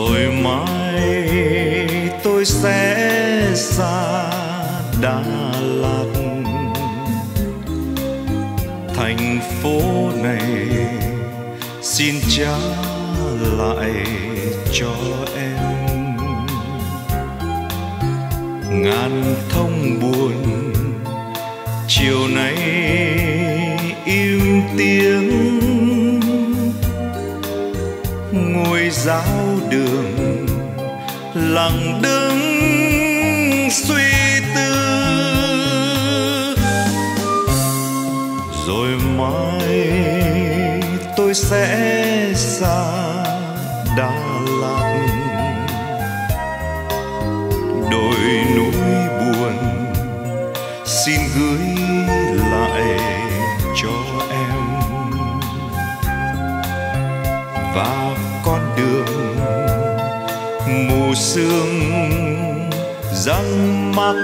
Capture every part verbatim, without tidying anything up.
rồi mai tôi sẽ xa Đà Lạt. Thành phố này xin trả lại cho em ngàn thông buồn. Chiều nay im tiếng ngôi giáo đường lặng đứng suy tư. Rồi mai tôi sẽ xa Đà Lạt, đồi núi buồn xin gửi lại cho em, và con đường mù sương răng mắc.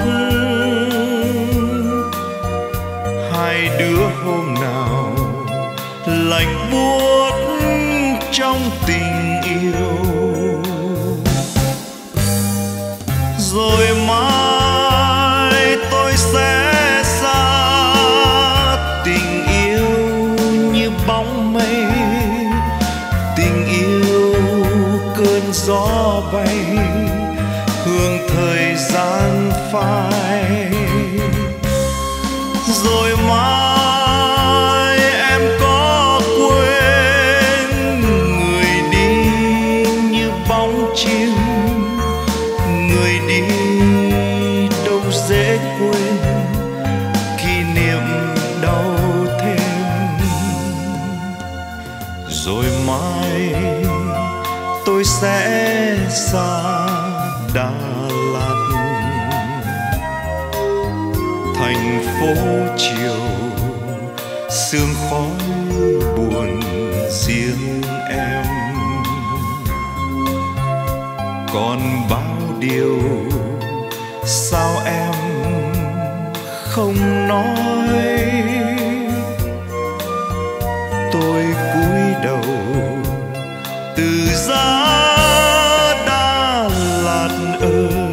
Hai đứa hôm nào lạnh buốt trong tình yêu, rồi mai tôi sẽ xa. Tình yêu như bóng mây, tình yêu cơn gió bay, hương thời gian phai. Rồi mai em có quên người đi như bóng chim, người đi đâu dễ quên, kỷ niệm đau thêm. Rồi mai tôi sẽ xa Đà Lạt, thành phố chiều sương khói buồn riêng em. Còn bao điều sao em không nói, tôi cúi đầu từ giá Đà Lạt ơi.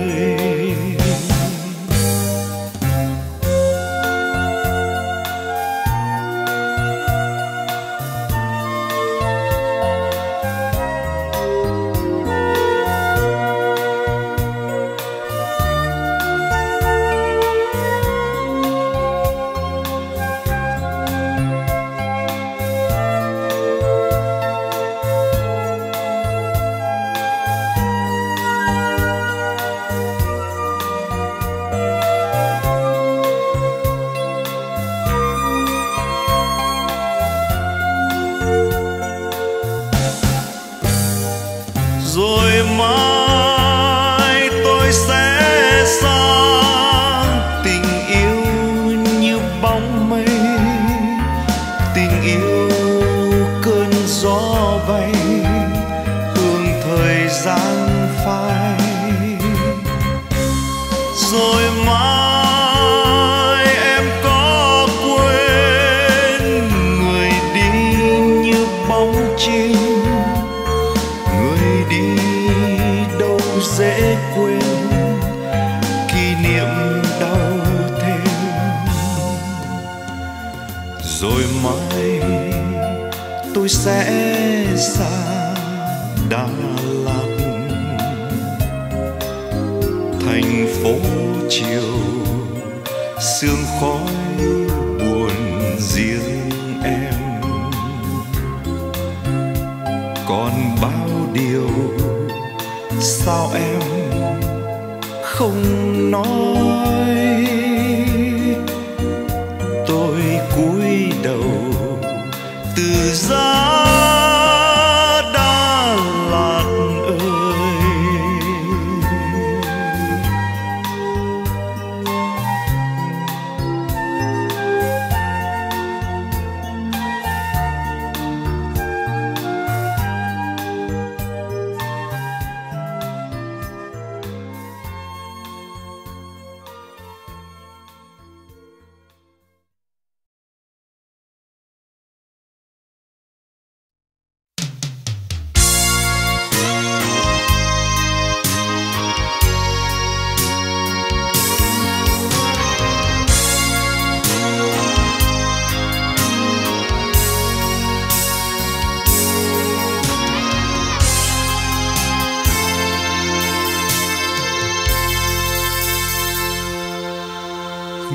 Rồi mai tôi sẽ xa. Tình yêu như bóng mây, tình yêu cơn gió bay, hương thời gian phai. Rồi mai em có quên người đi như bóng chim, người đi đâu dễ quên, kỷ niệm đau thêm. Rồi mai tôi sẽ xa Đà Lạt, thành phố chiều sương khói buồn riêng em. Còn bao điều sao em không nói, tôi cúi đầu từ giá Đà Lạt ơi.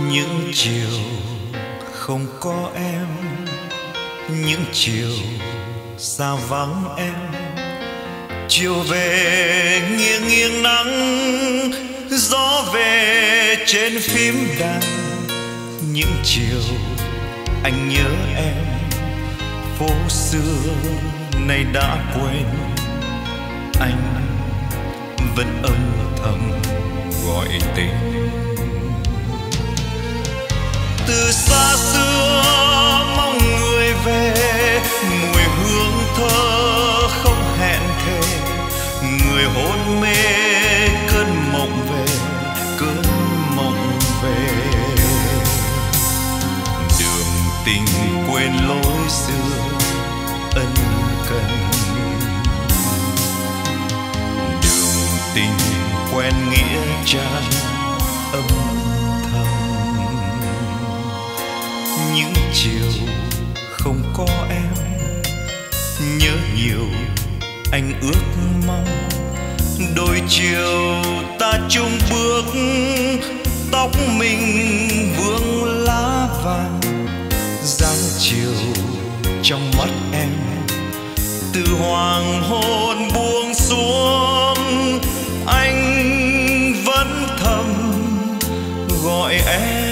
Những chiều không có em, những chiều xa vắng em, chiều về nghiêng nghiêng nắng, gió về trên phím đàn. Những chiều anh nhớ em, phố xưa nay đã quên, anh vẫn âm thầm gọi tình. Từ xa xưa mong người về, mùi hương thơ không hẹn thề, người hôn mê cơn mộng về, cơn mộng về. Đường tình quên lối xưa ân cần, đường tình quen nghĩa trang âm thầm. Những chiều không có em, nhớ nhiều anh ước mong, đôi chiều ta chung bước, tóc mình vương lá vàng. Dáng chiều trong mắt em, từ hoàng hôn buông xuống, anh vẫn thầm gọi em.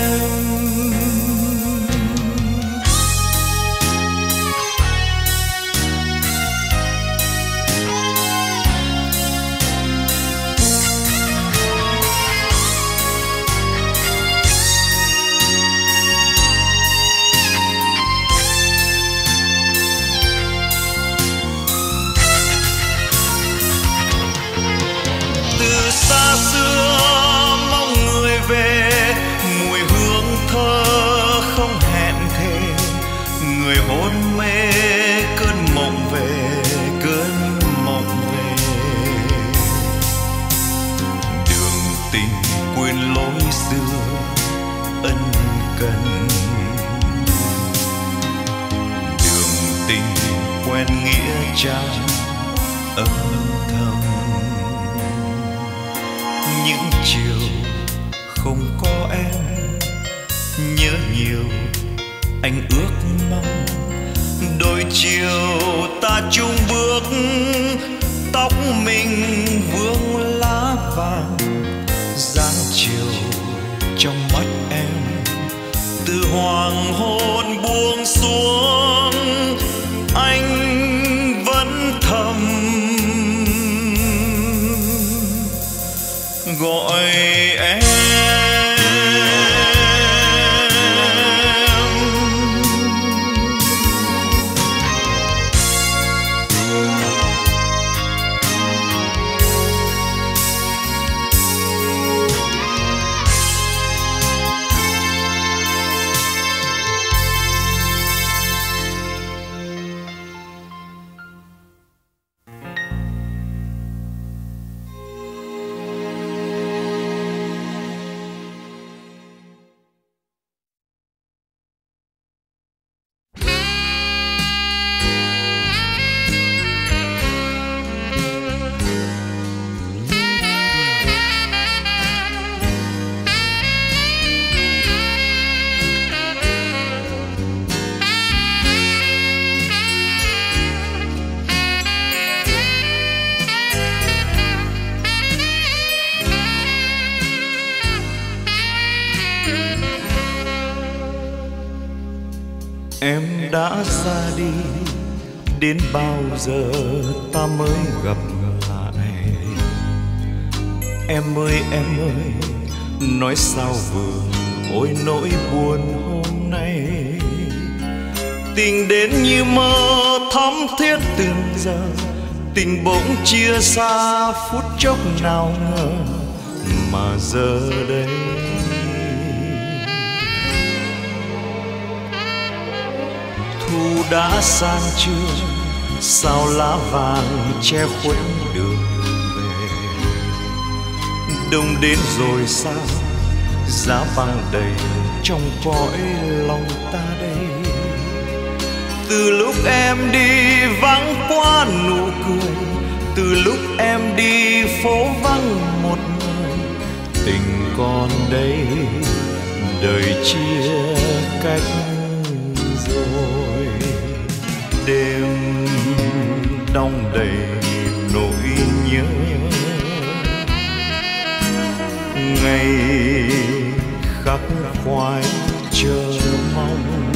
Xa xưa mong người về, mùi hương thơ không hẹn thề, người hôn mê cơn mộng về, cơn mộng về. Đường tình quên lối xưa ân cần, đường tình quen nghĩa trang âm thầm. Những chiều không có em, nhớ nhiều anh ước mong, đôi chiều ta chung bước, tóc mình vương lá vàng. Dáng chiều trong mắt em, từ hoàng hôn buông xuống, anh vẫn thầm gọi em. Em đã ra đi, đến bao giờ ta mới gặp lại? Em ơi em ơi, nói sao vừa ôi nỗi buồn hôm nay. Tình đến như mơ thắm thiết từng giờ, tình bỗng chia xa phút chốc nào ngờ. Mà giờ đây thu đã sang trường, sao lá vàng che khuất đường về. Đông đến rồi sao, giá băng đầy trong cõi lòng ta đây. Từ lúc em đi vắng quá nụ cười, từ lúc em đi phố vắng một người. Tình còn đây đời chia cách rồi. Đêm đong đầy nỗi nhớ, ngày khắc khoải chờ mong.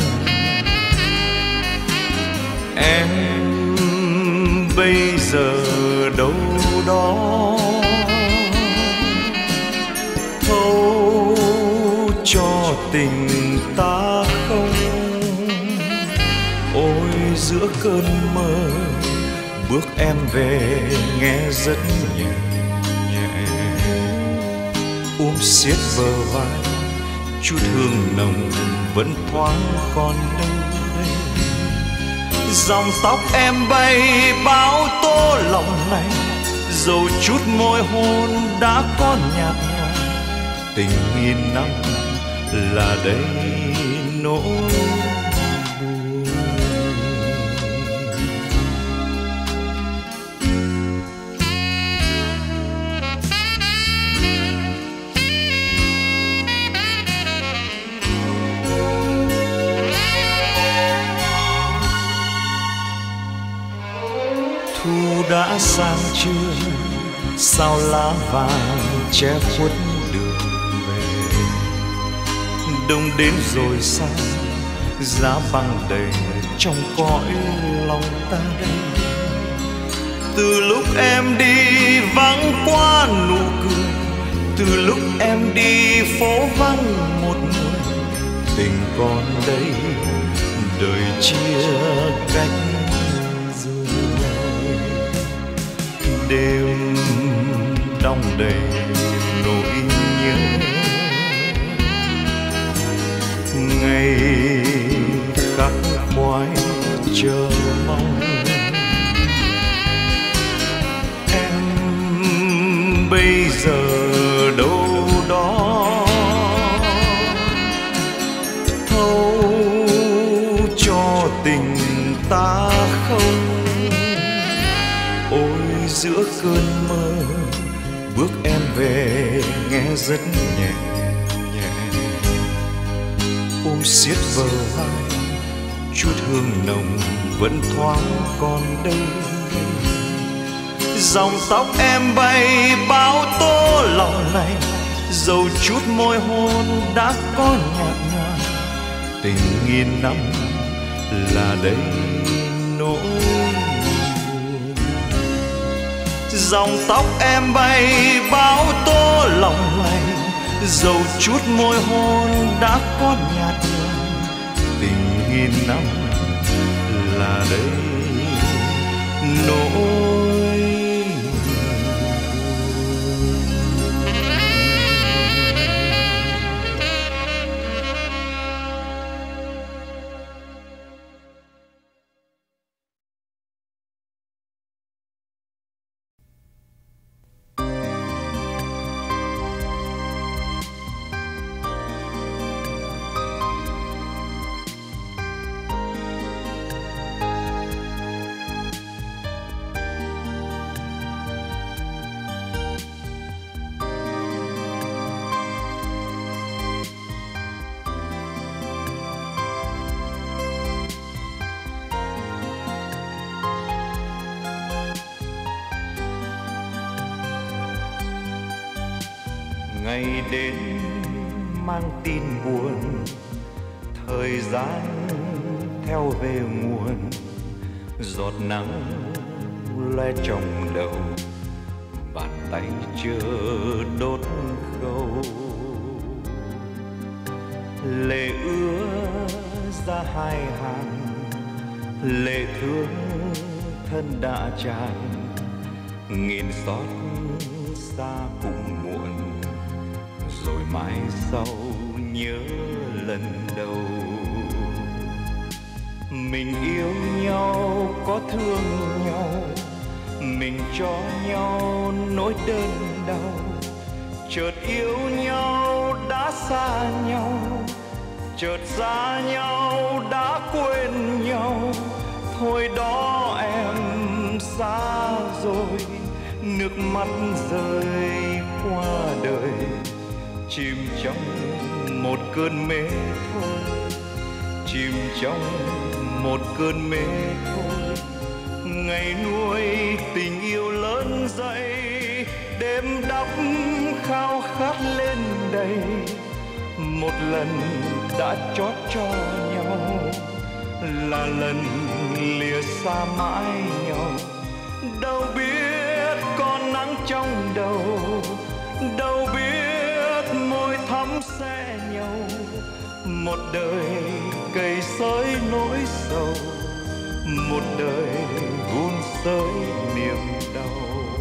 Em bây giờ đâu đó, thấu cho tình ta không. Ôi giữa cơn mơ bước em về nghe rất nhẹ nhẹ, ôm siết bờ vai chút hương nồng vẫn thoáng còn đâu đây. Dòng tóc em bay bao tố lòng này, dầu chút môi hôn đã có nhạt nhòa. Tình nghìn năm là đây nỗi buồn. Thu đã sang trưa, sao lá vàng che khuất đường về. Đông đến rồi sao, giá băng đầy trong cõi lòng ta đây. Từ lúc em đi vắng qua nụ cười, từ lúc em đi phố vắng một người. Tình còn đây, đời chia cách. Đêm đong đầy nỗi nhớ, ngày khắc khoải chờ mong. Em bây giờ đâu đó, thấu cho tình ta không. Ôi giữa cơn mơ bước em về nghe rất nhẹ nhẹ, ôm siết bờ vai chút hương nồng vẫn thoáng còn đây. Dòng tóc em bay bao tố lòng này, dầu chút môi hôn đã có nhạt nhòa. Tình nghìn năm là đây nỗi. Dòng tóc em bay bao tố lòng này, dầu chút môi hôn đã có nhạt nhòa. Tình nghìn năm là đây nỗi. Ngày đến mang tin buồn, thời gian theo về nguồn. Giọt nắng loe trong đầu, bàn tay chưa đốt khâu. Lệ ứa ra hai hàng, lệ thương thân đã tràn. Nghìn xót xa cùng muộn, rồi mãi sau nhớ lần đầu. Mình yêu nhau có thương nhau, mình cho nhau nỗi đơn đau. Chợt yêu nhau đã xa nhau, chợt xa nhau đã quên nhau. Thôi đó em xa rồi, nước mắt rơi qua đời, chìm trong một cơn mê thôi, chìm trong một cơn mê thôi. Ngày nuôi tình yêu lớn dậy, đêm đắp khao khát lên đầy. Một lần đã chót cho nhau, là lần lìa xa mãi nhau. Đâu biết con nắng trong đầu, đâu biết môi thắm sẽ nhau. Một đời cày xới nỗi sầu, một đời vun sới niềm đau.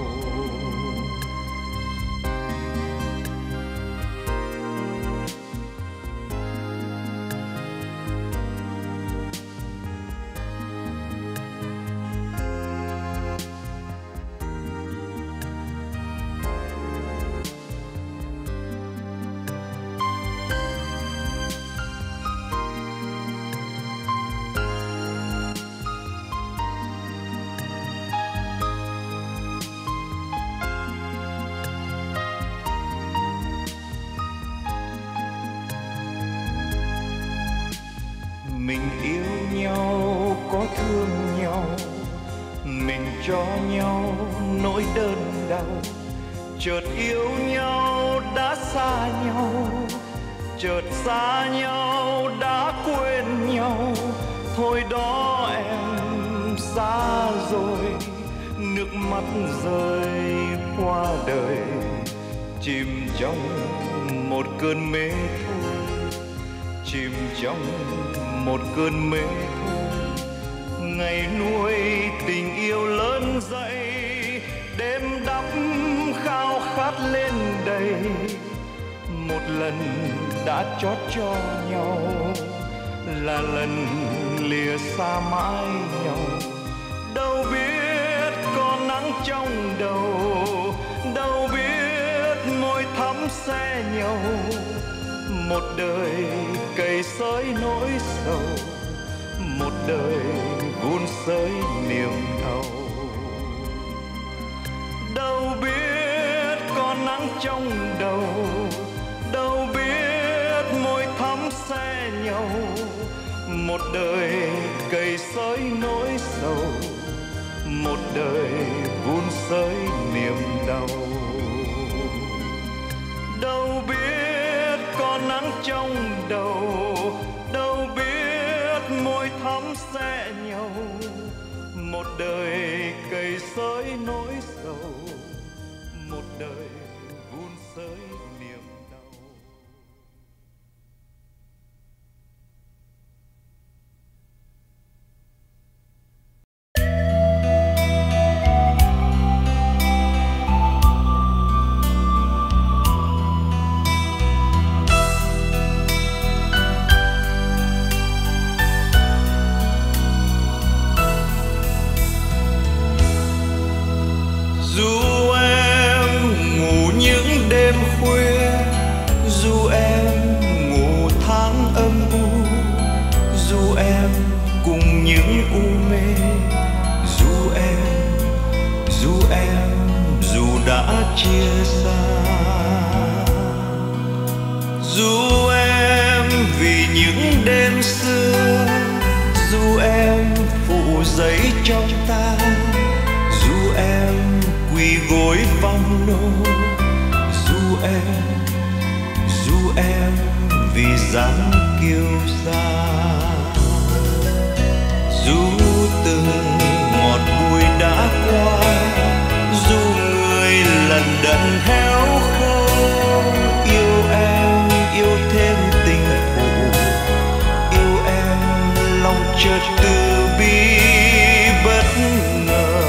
Mình yêu nhau có thương nhau, mình cho nhau nỗi đơn đau. Chợt yêu nhau đã xa nhau, chợt xa nhau đã quên nhau. Thôi đó em xa rồi, nước mắt rơi qua đời. Chìm trong một cơn mê thôi, chìm trong một cơn mê thôi. Ngày nuôi tình yêu lớn dậy, đêm đắp khao khát lên đầy. Một lần đã chót cho nhau, là lần lìa xa mãi nhau. Đâu biết có nắng trong đầu, đâu biết môi thắm sẽ nhau. Một đời cày xới nỗi sầu, một đời vun sới niềm đau. Đâu biết có nắng trong đầu, đâu biết môi thắm sẽ nhau. Một đời cày xới nỗi sầu, một đời vun sới niềm đau. Đâu biết có nắng trong đầu, đâu biết môi thắm sẽ nhau. Một đời cày xới nỗi sầu, một đời vun sới niềm đau. Dù em ngủ những đêm khuya, dù em ngủ tháng âm u, dù em cùng những u mê, dù em, dù em, dù đã chia xa. Dù em vì những đêm xưa, dù em phụ giấy trong ta, dù em quỳ gối phong nô, dù em, dù em vì dáng kiêu sa. Dù từng ngọt bùi đã qua, dù người lần đần héo khô. Yêu em, yêu thêm tình phụ, yêu em lòng chợt từ bi bất ngờ.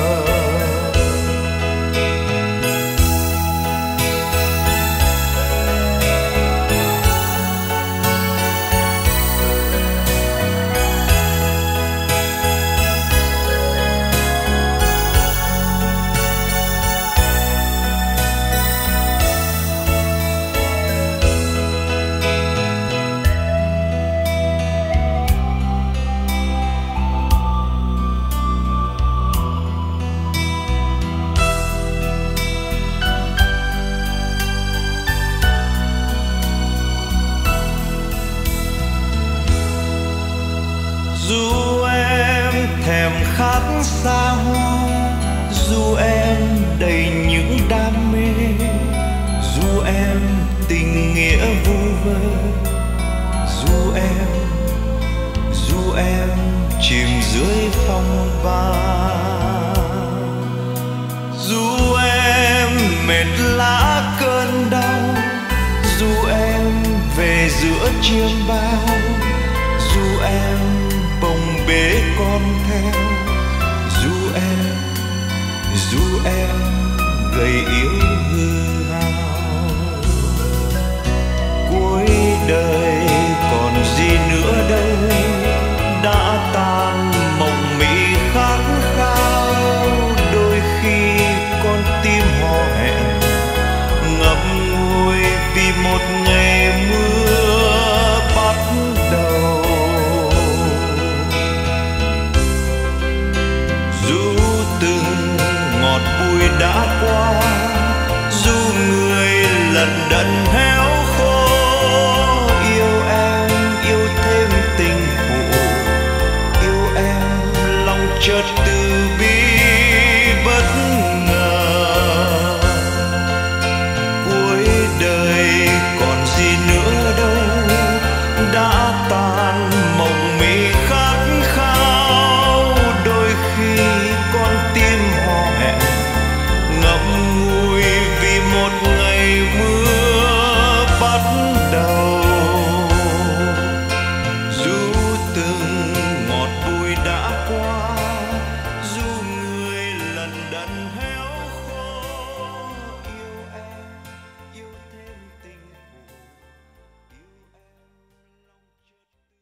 xa hoa, dù em đầy những đam mê, dù em tình nghĩa vu vơ, dù em dù em chìm dưới phong ba, dù em mệt lã cơn đau, dù em về giữa chiêm bao, dù em bồng bế con theo, dù em dù em gầy yếu hư hao. Cuối đời còn gì nữa đâu, đã tan mộng mị khát khao. Đôi khi con tim hò hẹn ngậm ngùi vì một ngày mưa bắt đầu. Dù từng ngọt bùi đã qua, dù người lần đận héo khô, yêu em yêu thêm tình phụ, yêu em lòng chợt từ bi bất ngờ. Cuối đời còn gì nữa đâu, đã tan mộng mị khát khao. Đôi khi con tim hò hẹn ngậm ngùi vì một ngày mưa bắt đầu. Dù từng ngọt bùi đã qua, dù người lần đận héo khô, yêu em yêu thêm tình phụ, yêu em lòng chợt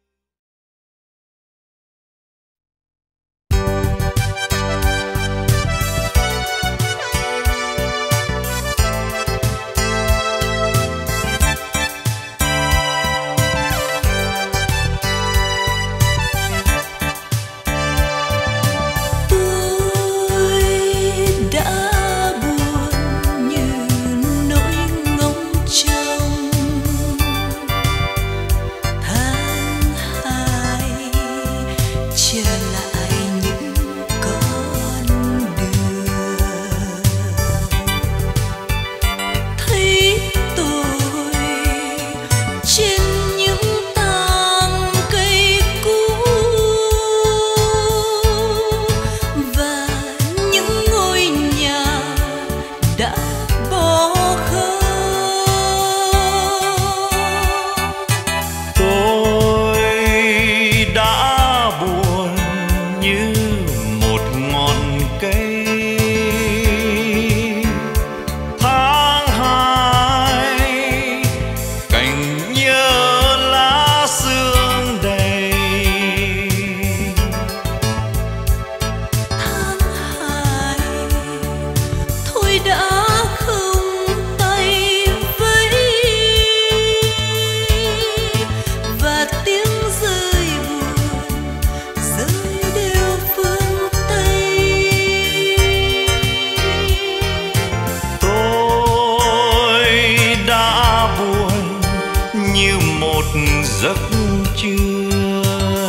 giấc trưa.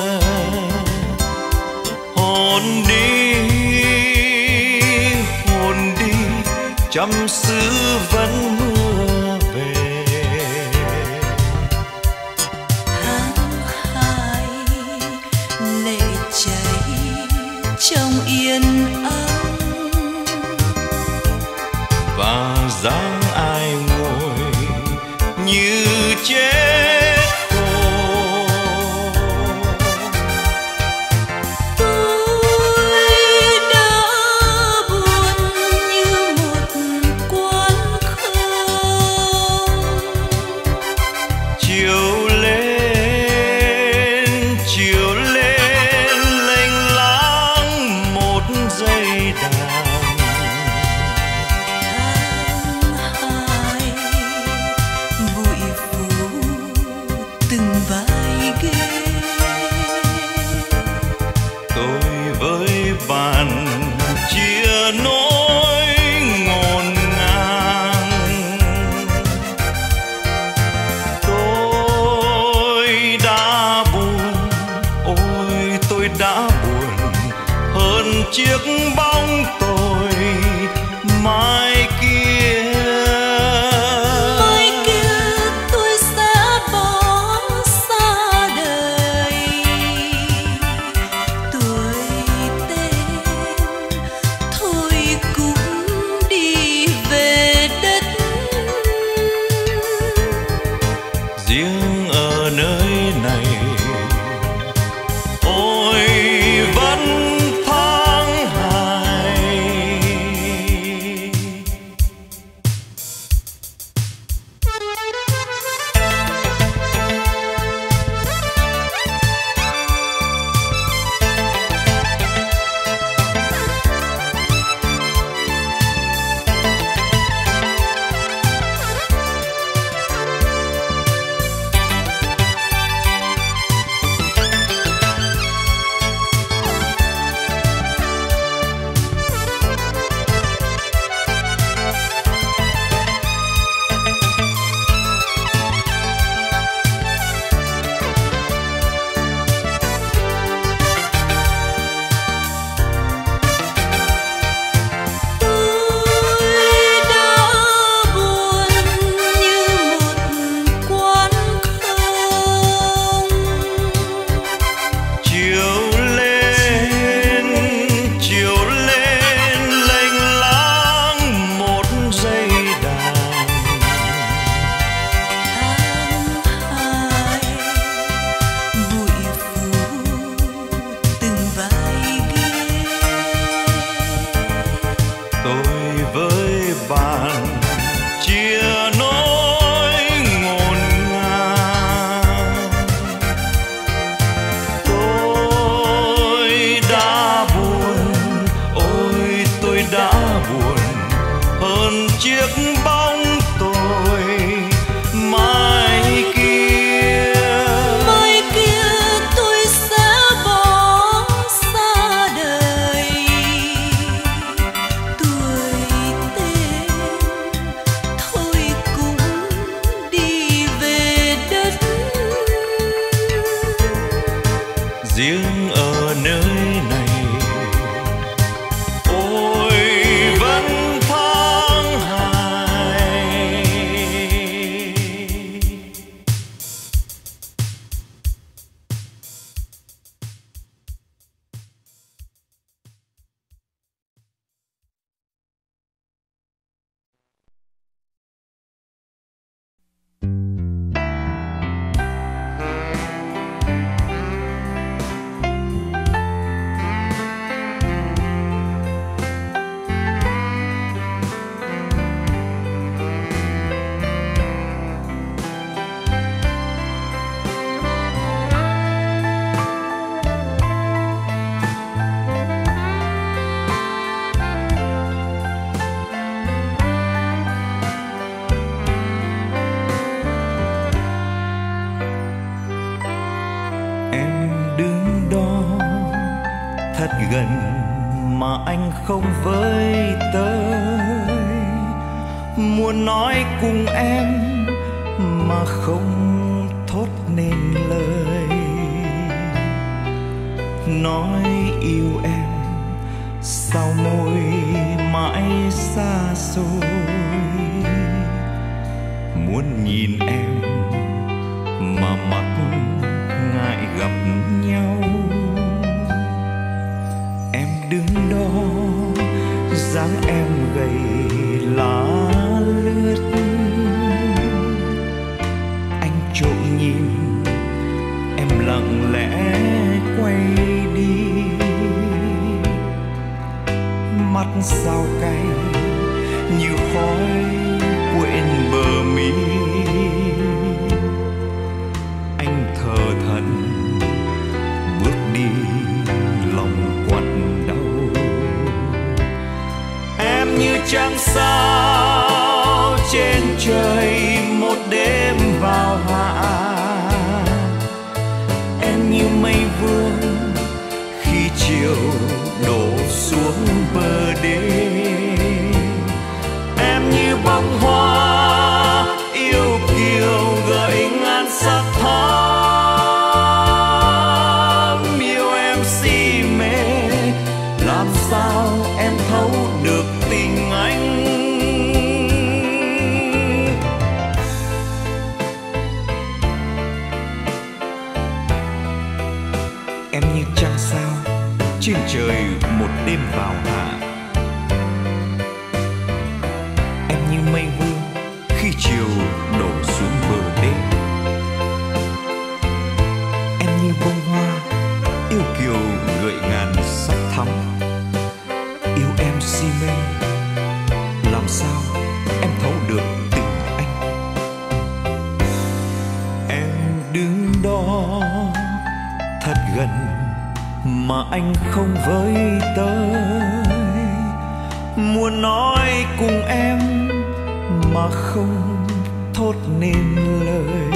Hồn đi, hồn đi, trăm xứ vẫn mưa về. Tháng hai lệ chảy trong yên ắng, và dáng ai ngồi như chết. buồn chiếc bóng tôi mai kia. Mai kia tôi sẽ bỏ xa đời, tuổi tên thôi cũng đi về đất. Riêng ở nơi này ôi vẫn tháng hai. Thật gần mà anh không với tới, muốn nói cùng em mà không thốt nên lời. Nói yêu em sao môi mãi xa xôi, muốn nhìn em mà mắt ngại gặp nhau. Đứng đó dáng em gầy lá lướt, anh trộm nhìn em lặng lẽ quay đi. Mắt sao cay như khói quện bờ mi, anh thờ thẫn bước đi lòng quặn đau. Em như trăng sao trên trời một đêm vào hạ, em như mây vương khi chiều đổ xuống bờ đê. Em như bông hoa yêu kiều gợi ngàn sắc thắm, yêu em si mê làm sao em thấu được tình anh. Em như trăng sao trên trời một đêm vào hạ, em như mây vương khi chiều đổ xuống bờ đê. Em như bông hoa yêu kiều gợi ngàn sắc thắm, yêu em si mê làm sao em thấu được tình anh. Em đứng đó thật gần mà anh không với tới, muốn nói cùng em mà không thốt nên lời.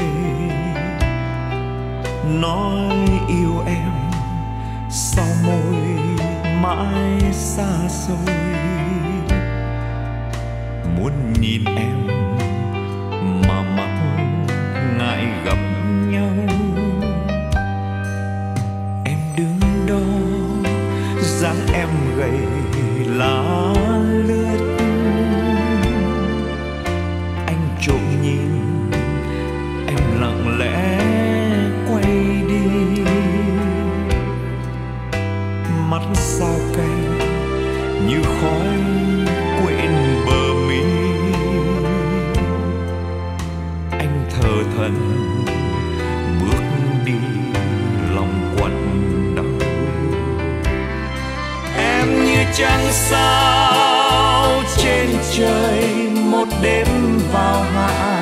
Nói yêu em sao môi mãi xa xôi, muốn nhìn em mà mắt ngại gặp nhau. Em đứng đó dáng em gầy lá lướt, anh trộm nhìn em lặng lẽ quay đi. Mắt sao cay như khói quện bờ mi, anh thờ thẫn bước đi lòng quặn đau. Em như trăng sao trên trời một đêm vào hạ,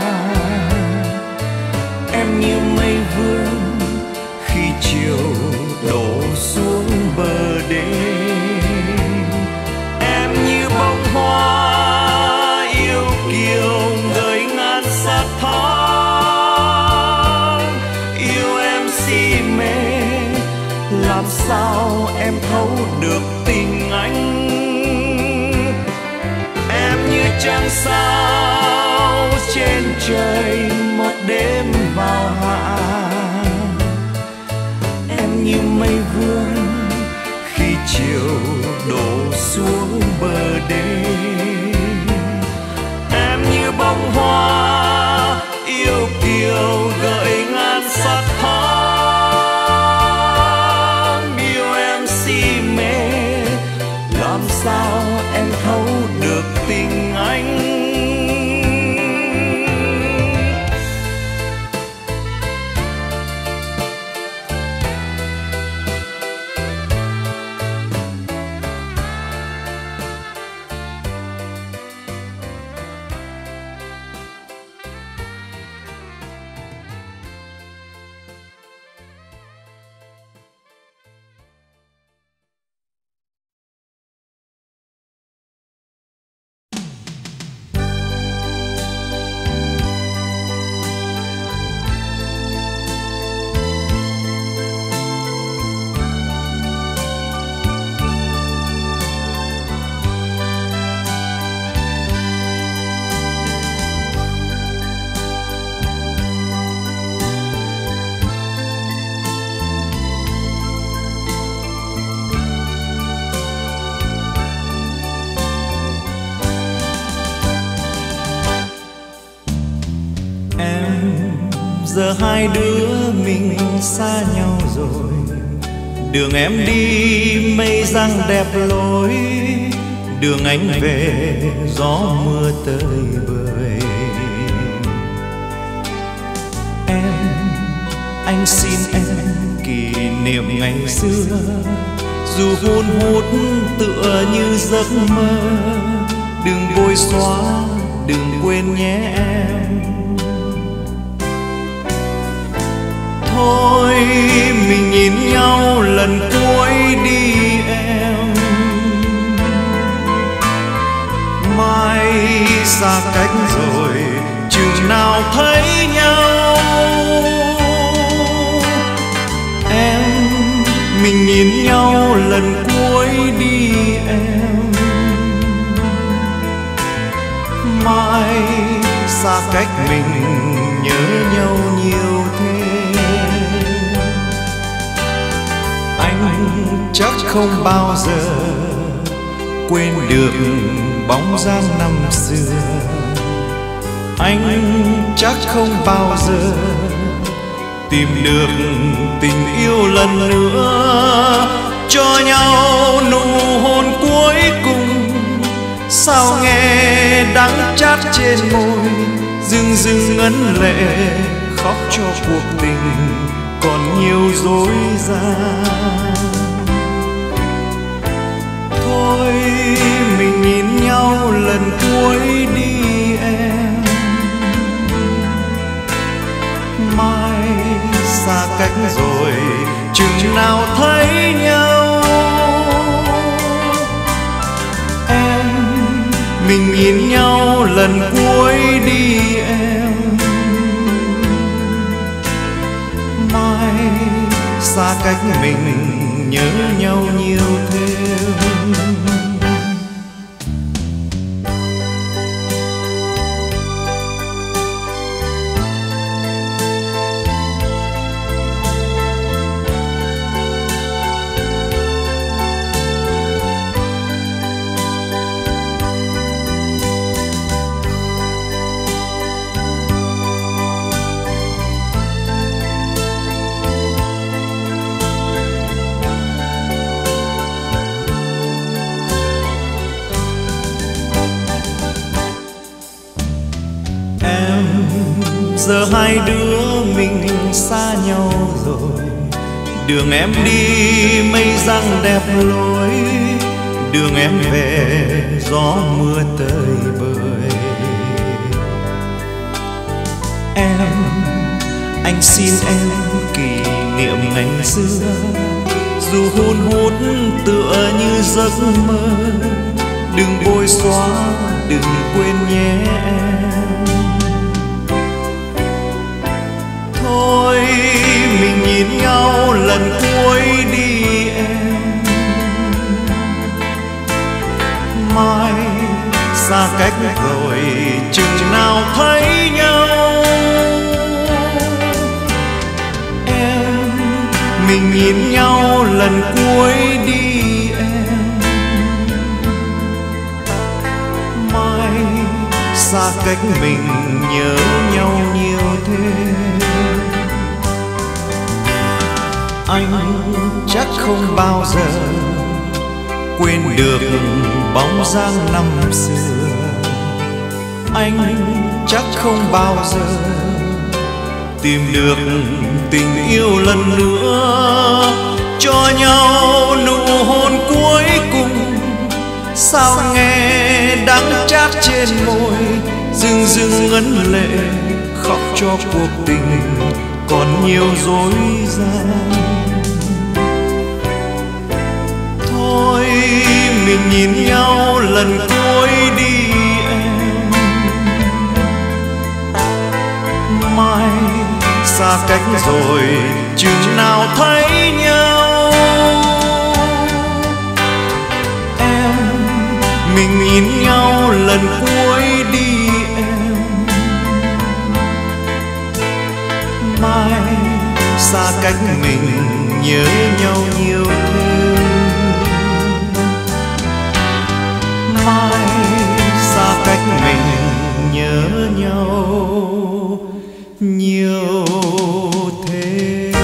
em như mây vương khi chiều đổ xuống bờ đê. Em như bông hoa làm sao em thấu được tình anh. Em như trăng sao trên trời một đêm vào hạ, em như mây vương khi chiều đổ xuống bờ đê. Em như bông hoa yêu kiều gợi ngàn sắc tháng, yêu em si mê làm sao em thấu được tình anh. Giờ hai đứa mình xa nhau rồi, đường em đi mây giăng đẹp lối, đường anh về gió mưa tơi bời. Em, anh xin em kỷ niệm ngày xưa, dù hun hút tựa như giấc mơ, đừng bôi xóa, đừng quên nhé em. Thôi mình nhìn nhau lần cuối đi em, mai xa cách rồi chừng nào thấy nhau. Em, mình nhìn nhau lần cuối đi em, mai xa cách mình nhớ nhau nhiều thêm. Anh chắc không bao giờ quên được bóng dáng năm xưa. Anh chắc không bao giờ tìm được tình yêu lần nữa, cho nhau nụ hôn cuối cùng. Sao nghe đắng chát trên môi, dưng dưng ngấn lệ khóc cho cuộc tình còn nhiều dối gian. Thôi mình nhìn nhau lần cuối đi em, mai xa cách rồi chừng nào thấy nhau. Em, mình nhìn nhau lần cuối đi em, mai xa cách mình nhớ nhau nhiều thêm. Giờ hai đứa mình xa nhau rồi, đường em đi mây giăng đẹp lối, đường em về gió mưa tơi bời. Em, anh xin em kỷ niệm ngày xưa, dù hun hút tựa như giấc mơ, đừng bôi xóa, đừng quên nhé em. Thôi mình nhìn nhau lần cuối đi mình nhìn nhau lần cuối đi em. Mai xa cách mình nhớ nhau nhiều thêm. Anh chắc không bao giờ quên được bóng dáng năm xưa. Anh chắc không bao giờ tìm được tình yêu lần nữa. Cho nhau nụ hôn cuối cùng, sao nghe đắng chát trên môi. Dưng dưng ngấn lệ khóc cho cuộc tình còn nhiều dối gian. Thôi mình nhìn nhau lần cuối đi em. Mai xa cách rồi chừng nào thấy nhau. Em mình nhìn nhau lần cuối đi em. Mai xa cách mình nhớ nhau nhiều thêm. Mai xa cách mình nhớ nhau nhiều thêm.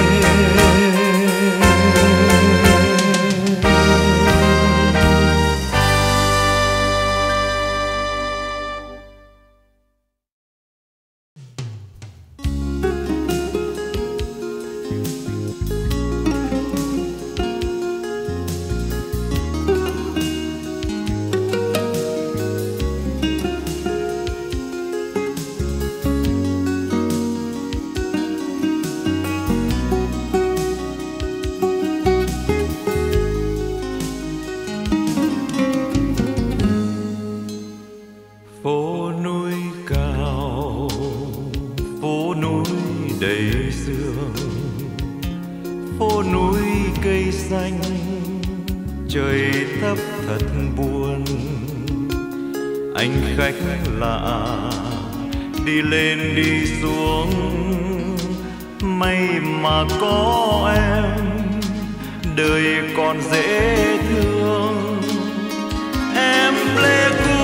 Phố núi cao, phố núi đầy sương, phố núi cây xanh, trời thấp thật buồn. Anh khách lạ đi lên đi xuống, may mà có em, đời còn dễ thương. Em Pleiku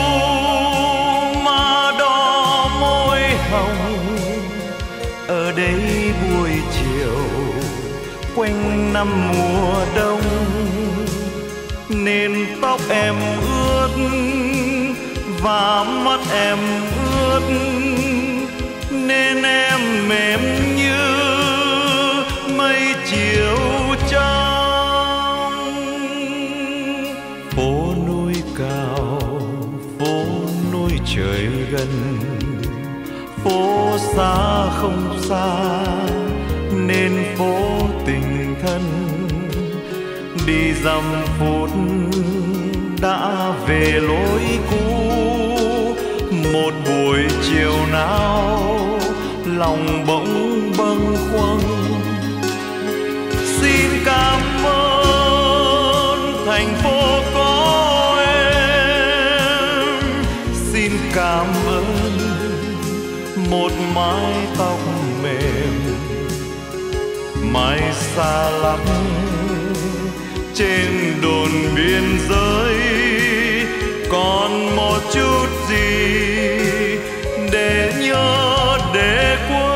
mà đỏ môi hồng, ở đây buổi chiều quanh năm mùa đông, nên tóc em ướt và mắt em ướt, nên em mềm như mây chiều trong. Phố núi cao, phố núi trời gần, phố xa không xa nên phố tình thân. Đi dăm phút đã về lối cũ, một buổi chiều nào lòng bỗng bâng khuâng. Xin cảm ơn thành phố có em, xin cảm ơn một mái tóc mềm, mái xa lắc trên đồn biên giới. Còn một chút gì để nhớ để quên.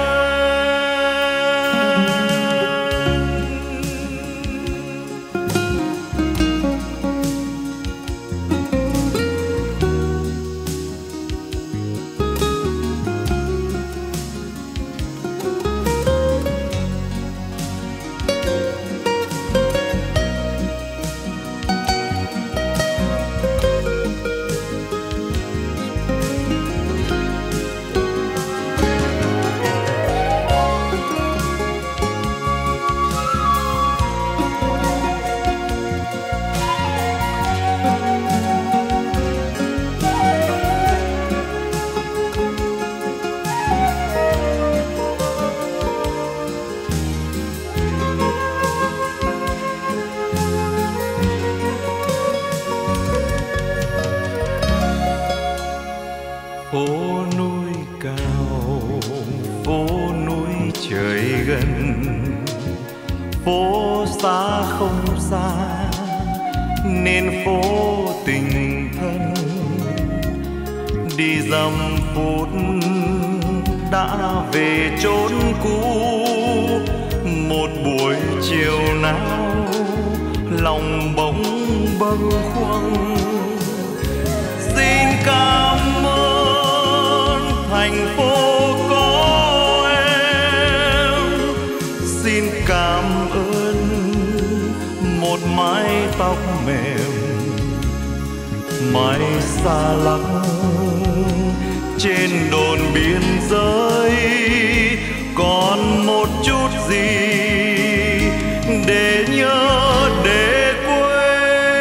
Phố núi cao, phố núi trời gần, phố xa không xa nên phố tình thân, đi dăm phút đã về chốn cũ. Một buổi chiều nào lòng bỗng bâng khuâng, xin cảm ơn thành phố có em, xin cảm ơn một mái tóc mềm, mái xa lắc trên đồn biên giới. Còn một chút gì để nhớ để quên.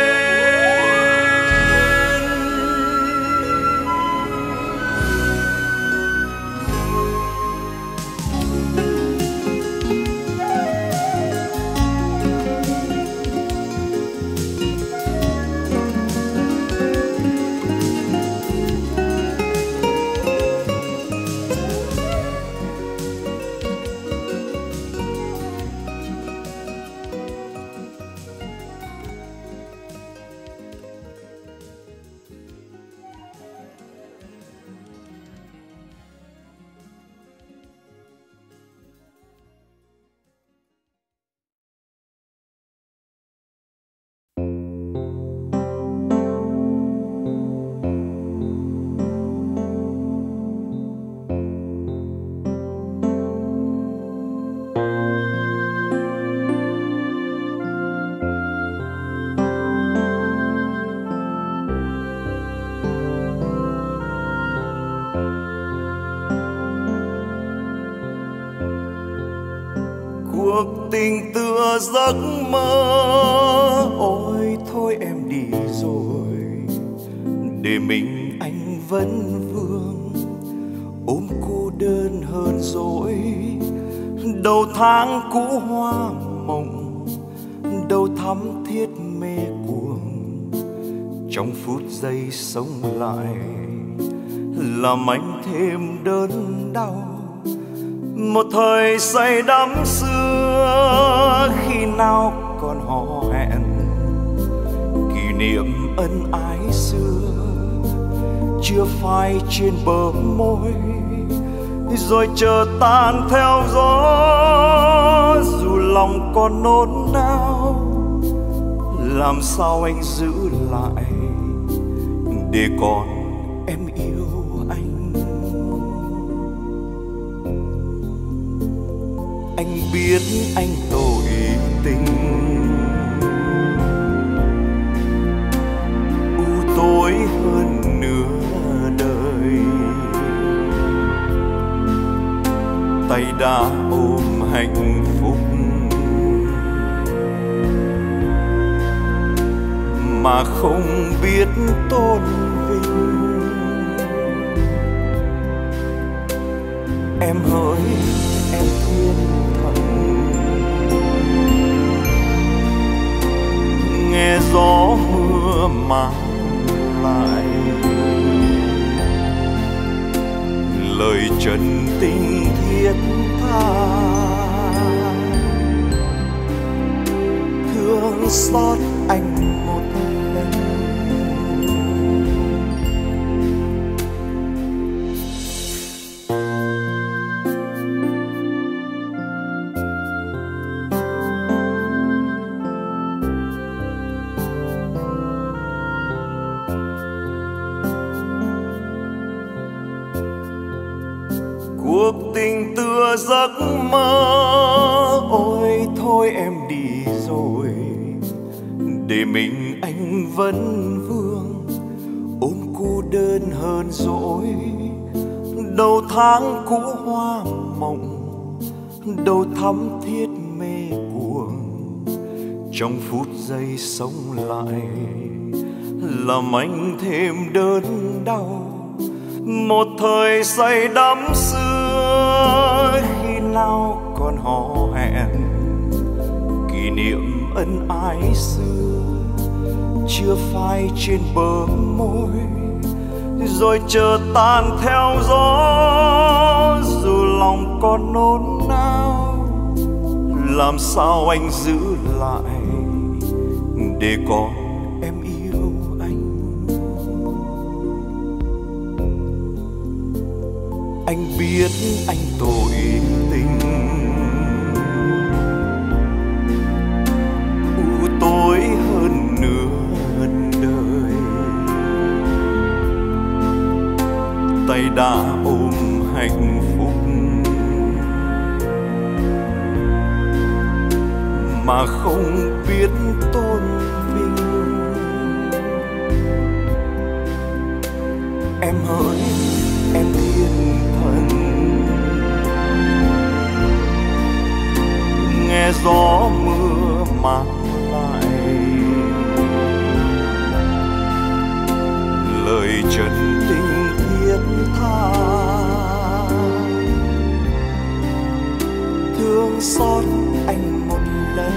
Cuộc tình tựa giấc mơ, ôi thôi em đi rồi, để mình anh vẫn vương ôm cô đơn hơn dỗi. Đầu tháng cũ hoa mộng, đầu thắm thiết mê cuồng, trong phút giây sống lại làm anh thêm đớn đau. Một thời say đắm xưa, khi nào còn hò hẹn kỷ niệm ân ái xưa, chưa phai trên bờ môi rồi chờ tan theo gió. Dù lòng còn nôn nao, làm sao anh giữ lại để còn em yêu anh. Anh biết anh tội tình, u tối hơn nửa đời, tay đã ôm hạnh phúc mà không biết tôn vinh. Em hỡi em thiên thần, nghe gió mưa mang lại lời chân tình thiết tha, thương xót anh một lần. Cuộc tình tựa giấc mơ, ôi thôi em đi rồi, để mình anh vẫn vương ôm cô đơn hơn dỗi. Đầu tháng cũ hoa mộng, đầu thắm thiết mê cuồng, trong phút giây sống lại làm anh thêm đớn đau. Một thời say đắm xưa, khi nào còn hò hẹn kỷ niệm ân ái xưa, chưa phai trên bờ môi rồi chờ tan theo gió. Dù lòng còn nôn nao, làm sao anh giữ lại để có em yêu anh. Anh biết anh tội tình, u tối hơn nửa đời. Tay đã ôm hạnh phúc mà không biết tôn vinh. Em hỡi em thiên thần, nghe gió mưa mang lại lời chân tình thiết tha, thương xót anh một lần.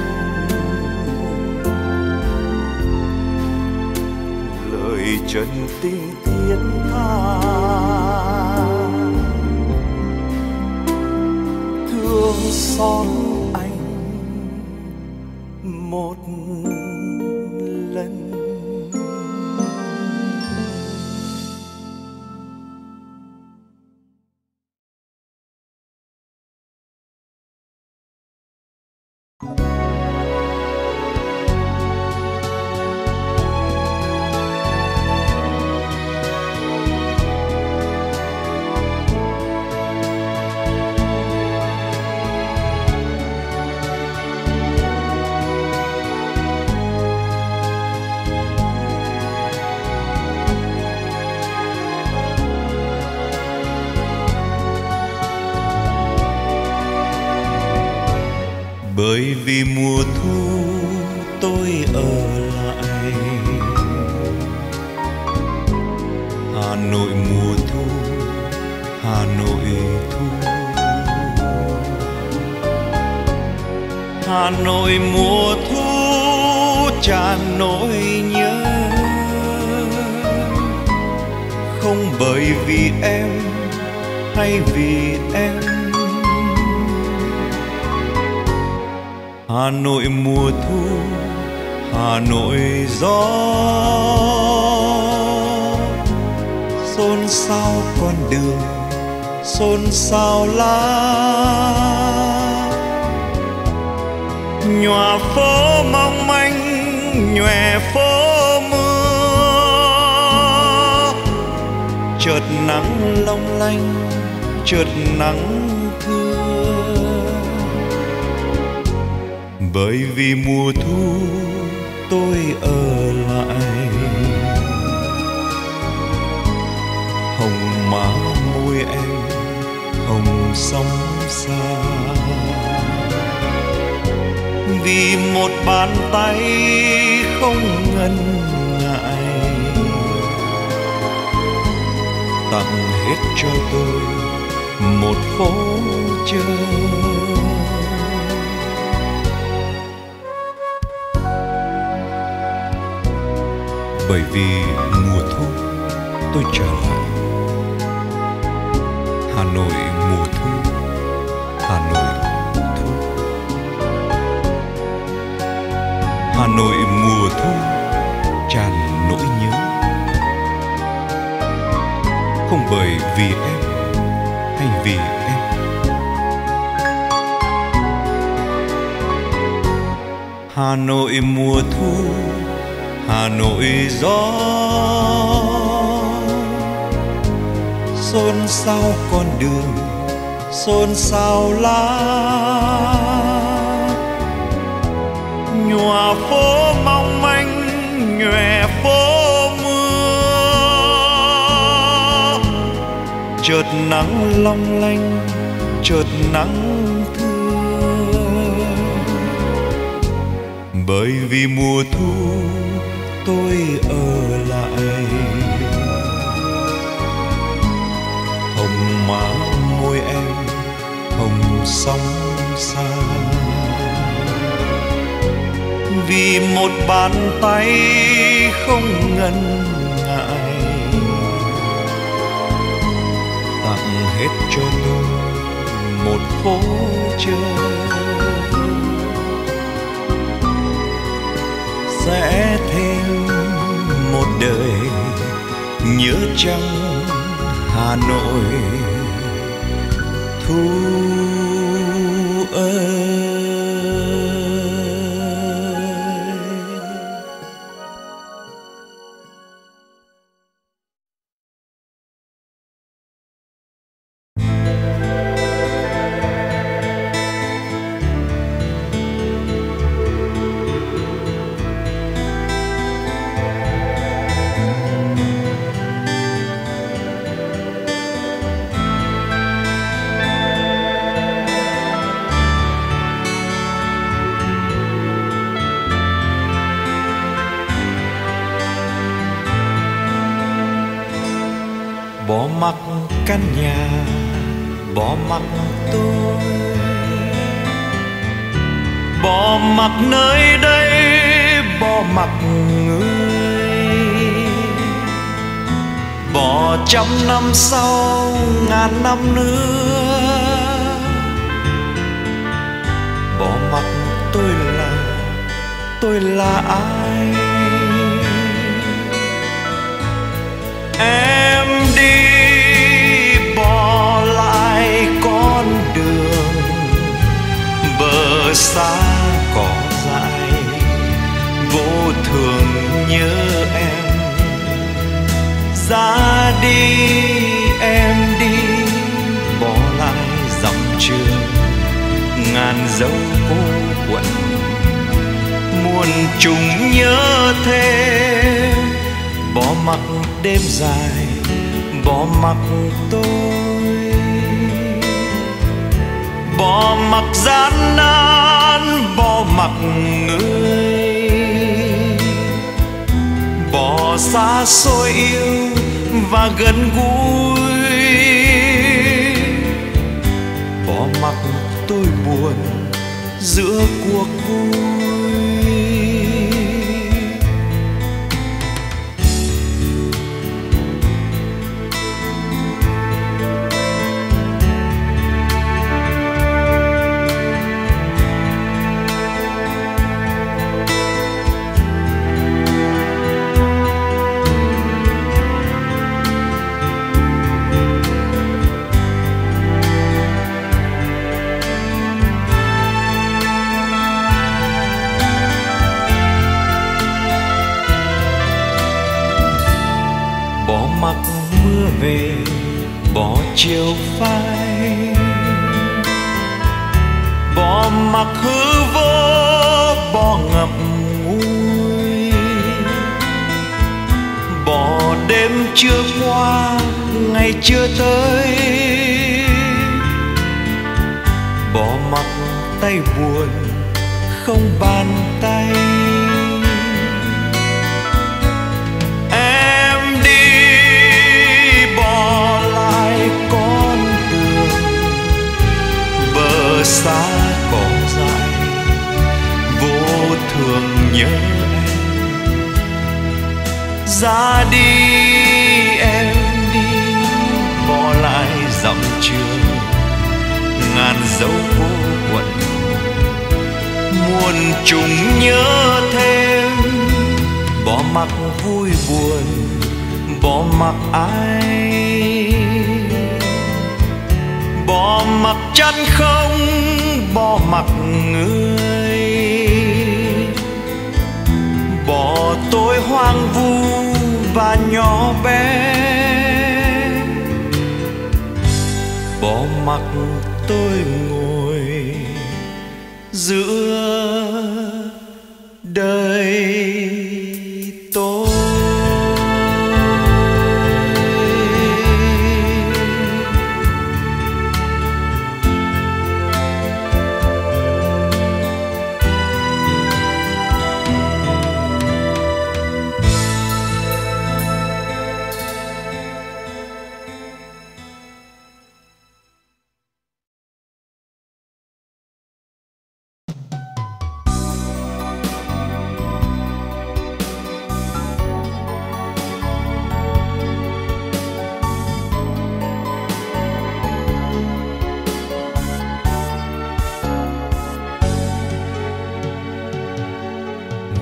Lời chân tình thiết tha, thương xót anh một lần. Bởi vì mùa thu tôi ở lại Hà Nội mùa thu, Hà Nội thu. Hà Nội mùa thu tràn nỗi nhớ, không bởi vì em hay vì em. Hà Nội mùa thu, Hà Nội gió, xôn xao con đường, xôn xao lá, nhòa phố mong manh, nhòe phố mưa. Chợt nắng long lanh, chợt nắng thưa. Bởi vì mùa thu tôi ở lại, hồng má môi em, hồng sóng xa. Vì một bàn tay không ngần ngại tặng hết cho tôi một phố chơi. Bởi vì mùa thu tôi trở lại Hà Nội mùa thu, Hà Nội thu. Hà Nội mùa thu tràn nỗi nhớ, không bởi vì em hay vì em. Hà Nội mùa thu, Hà Nội gió, xôn xao con đường, xôn xao lá, nhòa phố mong manh, nhòe phố mưa. Chợt nắng long lanh, chợt nắng thưa. Bởi vì mùa thu tôi ở lại, hồng má môi em, hồng sóng xa. Vì một bàn tay không ngần ngại tặng hết cho tôi một phố chơi. rẽ thêm một đời nhớ trong Hà Nội. Thu ơi, bỏ mặc căn nhà, bỏ mặc tôi, bỏ mặc nơi đây, bỏ mặc người, bỏ trăm năm sau, ngàn năm nữa, bỏ mặc tôi là, tôi là ai. Em đi bỏ lại con đường bờ xa cỏ dại, vô thường nhớ em. Ra đi em đi, bỏ lại dòng trường ngàn dấu cô quạnh, muôn trùng nhớ thêm. Bỏ mặc đêm dài, bỏ mặc tôi, bỏ mặc gian nan, bỏ mặc người, bỏ xa xôi yêu và gần gũi, bỏ mặc tôi buồn giữa cuộc vui. Bỏ mặc mưa về, bỏ chiều phai, bỏ mặc hư vô, bỏ ngậm ngùi, bỏ đêm chưa qua, ngày chưa tới, bỏ mặc tay buồn không bàn tay. Xa cỏ dại, vô thường nhớ em. Ra đi em đi, bỏ lại dòng trường ngàn dấu vô quạnh, muôn trùng nhớ thêm. Bỏ mặc vui buồn, bỏ mặc ai, bỏ mặc chân không, bỏ mặc người, bỏ tôi hoang vu và nhỏ bé, bỏ mặc tôi ngồi giữa đời tôi.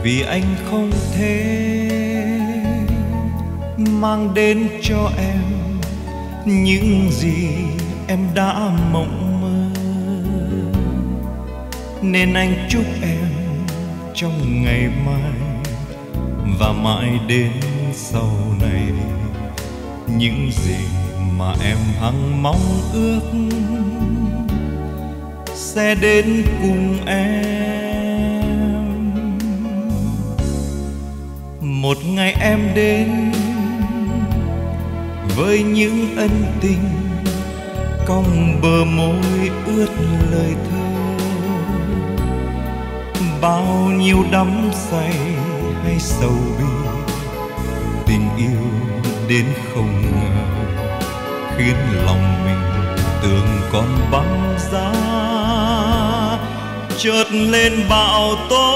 vì anh không thể mang đến cho em những gì em đã mộng mơ, nên anh chúc em trong ngày mai và mãi đến sau này, những gì mà em hằng mong ước sẽ đến cùng em. Một ngày em đến với những ân tình, cong bờ môi ướt lời thơ, bao nhiêu đắm say hay sầu bi, tình yêu đến không ngờ khiến lòng mình tưởng còn băng giá, chợt lên bão tố.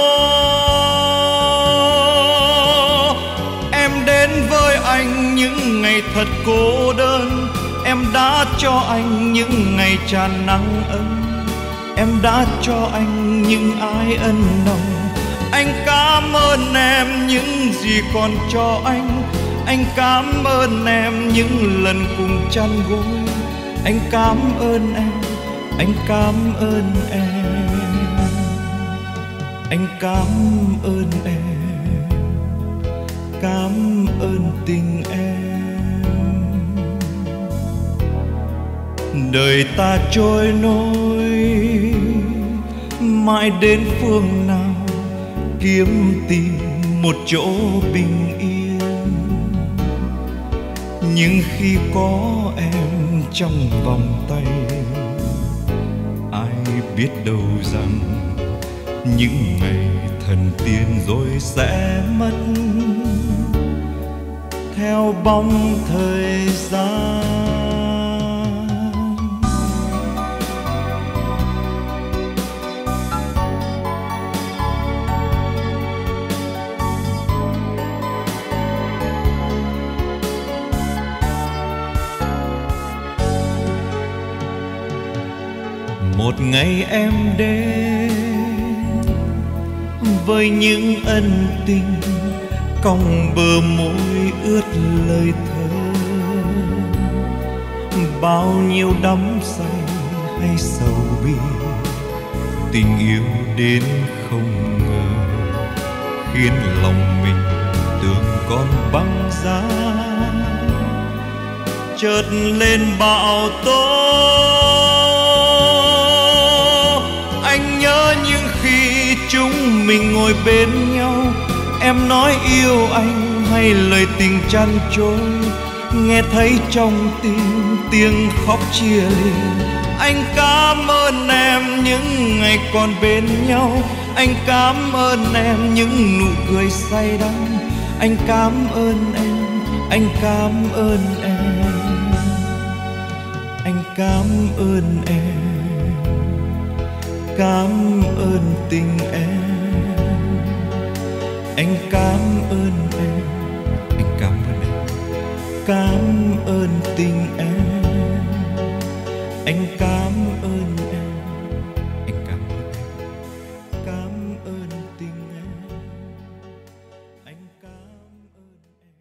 Em đến với anh những ngày thật cô đơn, em đã cho anh những ngày tràn nắng ấm, em đã cho anh những ái ân nồng. Anh cảm ơn em những gì còn cho anh, anh cảm ơn em những lần cùng chăn gối, anh cảm ơn em, anh cảm ơn em, anh cảm ơn em, cảm ơn tình em. Đời ta trôi nổi mãi đến phương nào, kiếm tìm một chỗ bình yên, nhưng khi có em trong vòng tay, ai biết đâu rằng những ngày thần tiên rồi sẽ mất theo bóng thời gian. Một ngày em đến với những ân tình, cong bờ môi ướt lời thơ, bao nhiêu đắm say hay sầu bi, tình yêu đến không ngờ khiến lòng mình tưởng còn băng giá, chợt lên bão tố. Anh nhớ những khi chúng mình ngồi bên nhau, em nói yêu anh hay lời tình chăn trôi, nghe thấy trong tim tiếng khóc chia ly. Anh cảm ơn em những ngày còn bên nhau, anh cảm ơn em những nụ cười say đắm, anh cảm ơn em, anh cảm ơn em, anh cảm ơn em, cảm ơn tình em, anh cảm ơn em, anh cảm ơn em, cảm ơn tình em, anh cảm ơn em, anh cảm ơn em, cảm ơn tình em, anh cảm ơn em.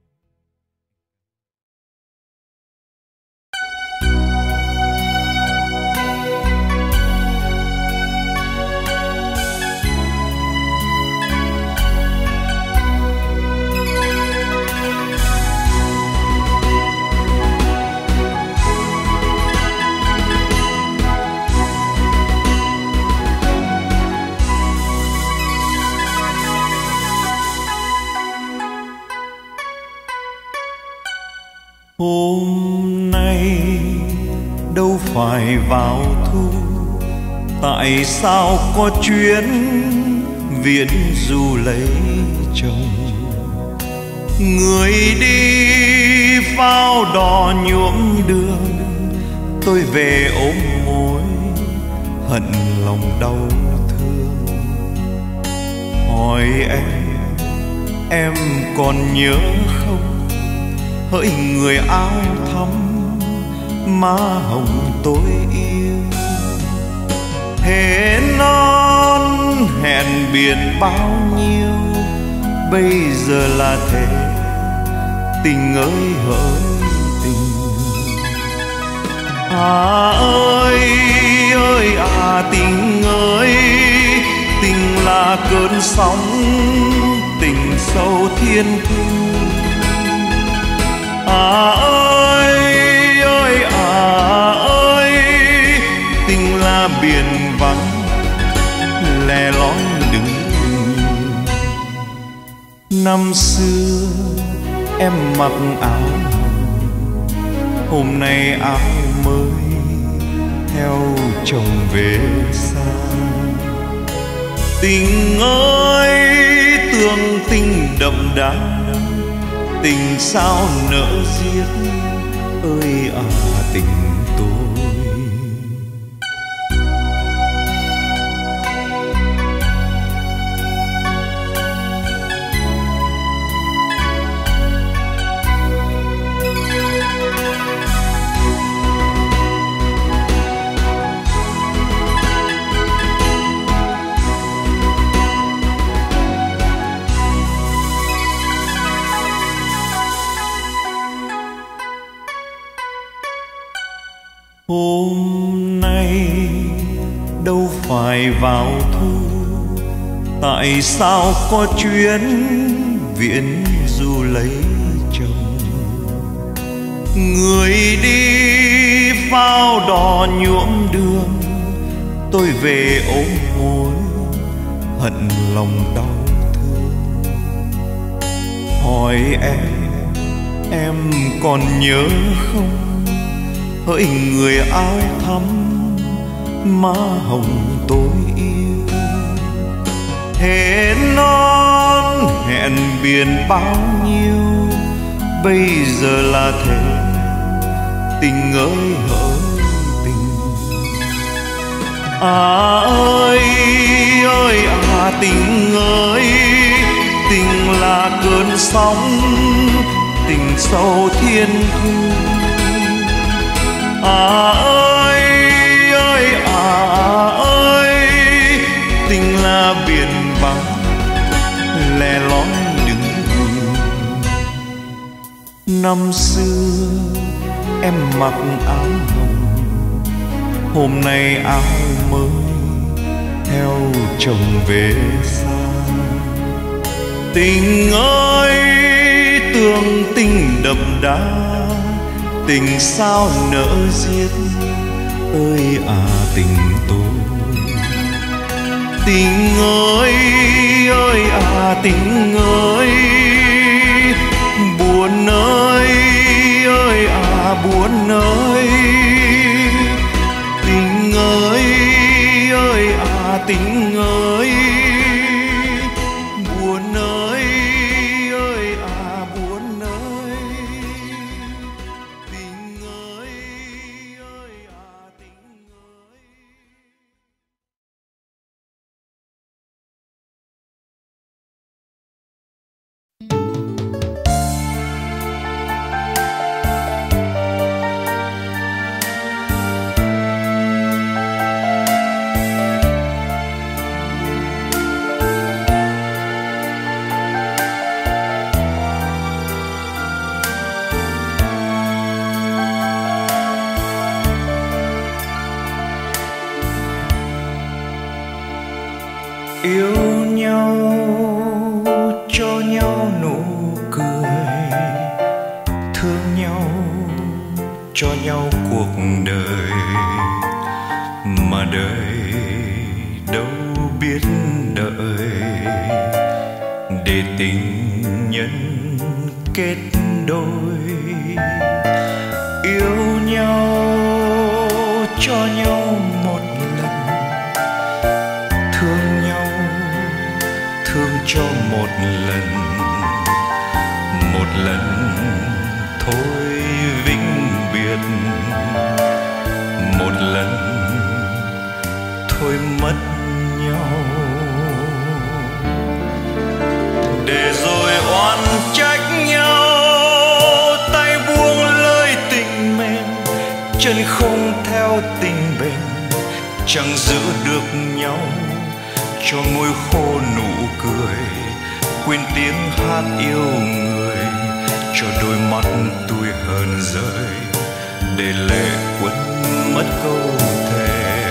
Hôm nay đâu phải vào thu, tại sao có chuyến viễn du lấy chồng. Người đi phao đò nhuộm đường, tôi về ôm môi hận lòng đau thương. Hỏi em, em còn nhớ không, hỡi người áo thắm má hồng tôi yêu. Thế non hẹn biển bao nhiêu, bây giờ là thế tình ơi hỡi tình. À ơi ơi à tình ơi, tình là cơn sóng, tình sâu thiên thu. À ơi ơi à ơi, tình là biển vắng lẻ loi đứng. Năm xưa em mặc áo hồng, hôm nay áo mới theo chồng về xa. Tình ơi tương tình đậm đà, tình sao nỡ giết, ơi à tình tôi. Hôm nay đâu phải vào thu, tại sao có chuyến viễn du lấy chồng. Người đi phao đò nhuộm đường, tôi về ôm hối hận lòng đau thương. Hỏi em, em còn nhớ không, hỡi người áo thắm má hồng tôi yêu. Thế non hẹn biển bao nhiêu, bây giờ là thế tình ơi hỡi tình. À ơi ơi à tình ơi, tình là cơn sóng, tình sâu thiên thu. À ơi ơi à ơi, tình là biển vắng lẻ loi đứng. Năm xưa em mặc áo hồng, hôm nay áo mới theo chồng về xa. Tình ơi tương tình đậm đà, tình sao nỡ giết, ơi à tình tôi. Tình ơi ơi à tình ơi, buồn ơi ơi à buồn ơi. Tình ơi ơi à tình ơi, buồn ơi ơi à buồn ơi. Tình ơi ơi à tình ơi. Yêu nhau cho nhau nụ cười, thương nhau cho nhau cuộc đời, mà đời đâu biết đợi để tình nhân kết đôi. Yêu nhau cho nhau một lần, thương nhau thương cho một lần, một lần thôi vĩnh biệt, một lần thôi mất nhau. Để rồi oan trách nhau, tay buông lời tình mềm, chân không theo tình bền, chẳng giữ được nhau cho môi khô nụ cười, quên tiếng hát yêu người, cho đôi mắt tôi hờn rơi, để lệ quấn mất câu thề.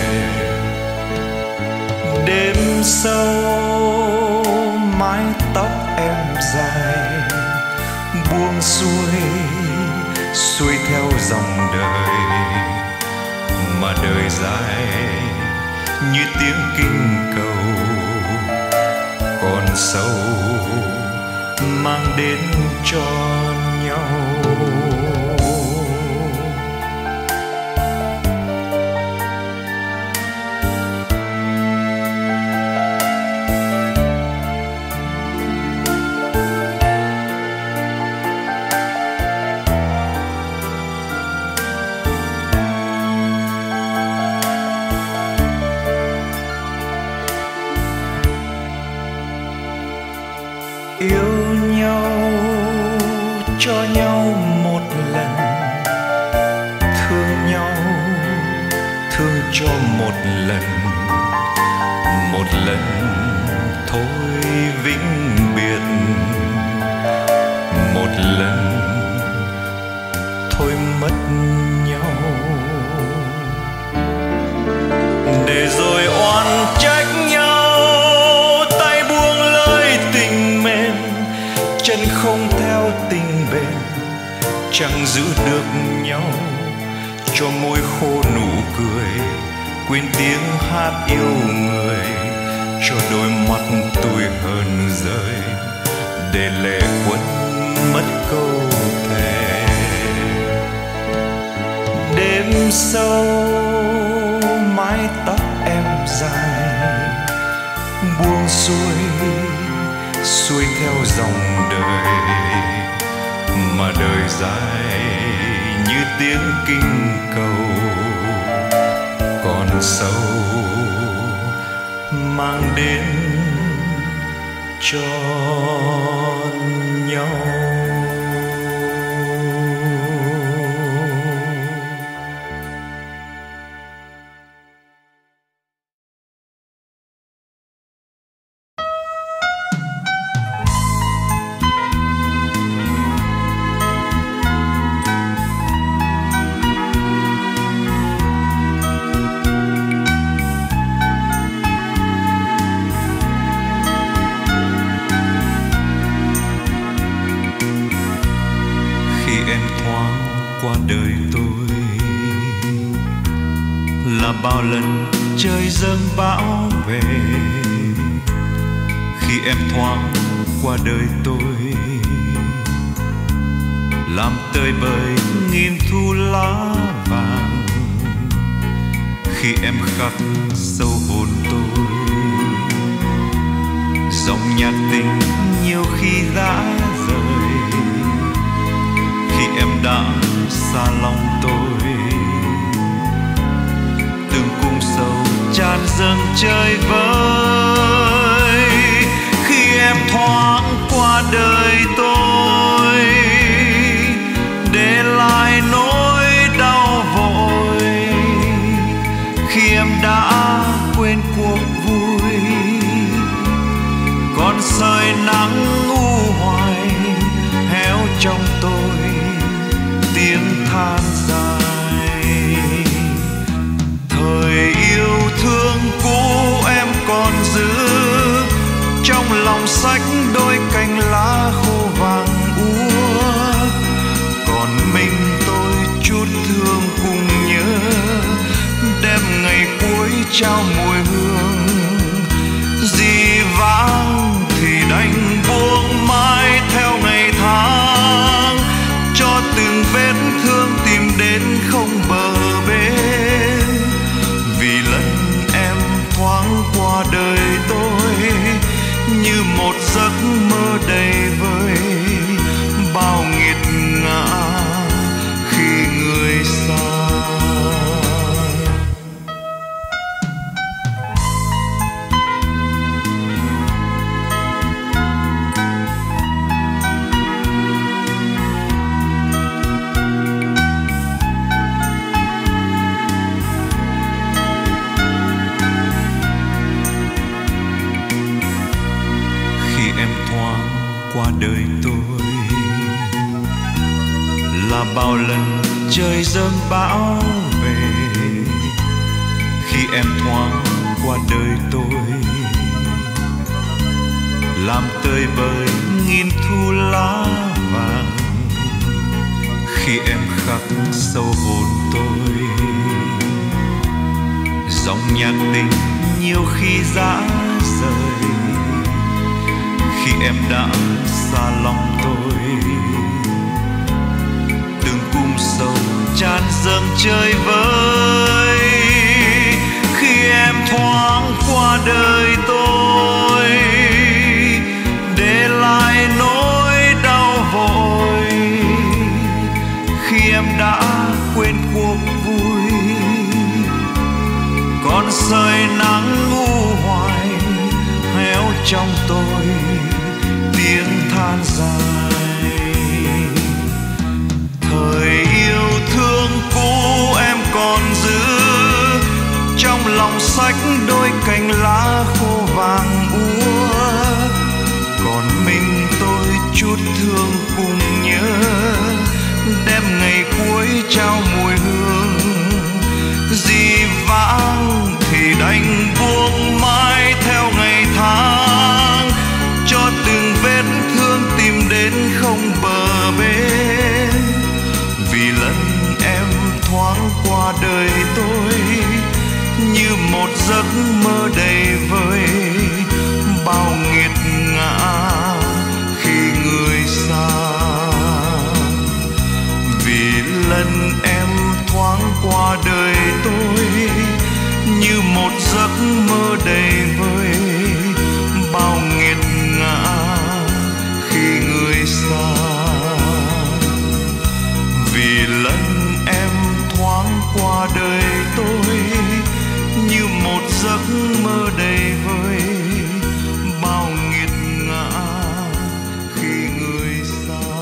Đêm sâu mái tóc em dài buông xuôi, xuôi theo dòng đời, mà đời dài như tiếng kinh cầu, còn sâu mang đến cho nhau. Yêu nhau cho nhau một lần, thương nhau thương cho một lần, một lần thôi vĩnh biệt, một lần thôi mất nhau, để rồi oan trách nhau. Chân không theo tình bền, chẳng giữ được nhau, cho môi khô nụ cười, quên tiếng hát yêu người, cho đôi mắt tôi hờn rơi, để lệ quấn mất câu thề. Đêm sâu mái tóc em dài buông xuôi, xuôi theo dòng đời, mà đời dài như tiếng kinh cầu, còn sâu mang đến cho nhau. Qua đời tôi là bao lần trời dâng bão về, khi em thoáng qua đời tôi làm tơi bời nghìn thu lá vàng, khi em khắc sâu hồn tôi dòng nhạc tình nhiều khi đã rời, khi em đã xa lòng tôi, từng cung sầu tràn dâng chơi vơi, khi em thoáng qua đời tôi để lại nỗi đau vội, khi em đã quên cuộc vui, còn sợi nắng u hoài héo trong tôi tiếng than dài. Thời yêu thương cũ em còn giữ trong lòng sách đôi cành lá khô vàng úa, còn mình tôi chút thương cùng nhớ, đem ngày cuối trao mùi hương, dì vãng thì đành buông mãi theo ngày tháng, cho từng vết thương tìm đến không bờ bến, vì lần em thoáng qua đời tôi như một giấc mơ đầy vơi, bao nghiệt ngã khi người xa. đời tôi là bao lần trời dâng bão về, khi em thoáng qua đời tôi làm tơi bời nghìn thu lá vàng, khi em khắc sâu hồn tôi dòng nhạc tình nhiều khi dã rời, khi em đã xa lòng tôi từng cung sầu tràn dâng chơi vơi, khi em thoáng qua đời tôi để lại nỗi đau vội, khi em đã quên cuộc vui còn sợi nắng u hoài héo trong tôi tiếng than dài. Thời yêu thương cũ em còn giữ trong lòng sách đôi cành lá khô vàng úa, còn mình tôi chút thương cùng nhớ đem ngày cuối trao mùi hương, dì vãng thì đành buông mãi theo ngày tháng, cho từng vết thương tìm đến không bờ bến, vì lần em thoáng qua đời tôi như một giấc mơ đầy vơi, bao nghiệt ngã khi người xa, vì lần em thoáng qua đời tôi như một giấc mơ đầy vơi, bao nghiệt ngã khi người xa, vì lần em thoáng qua đời tôi như một giấc mơ đầy vơi, bao nghiệt ngã khi người xa,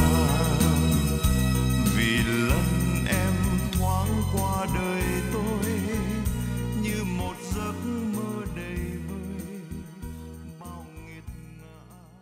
vì lần em thoáng qua đời tôi như một giấc mơ đầy vơi, bao nghiệt ngã.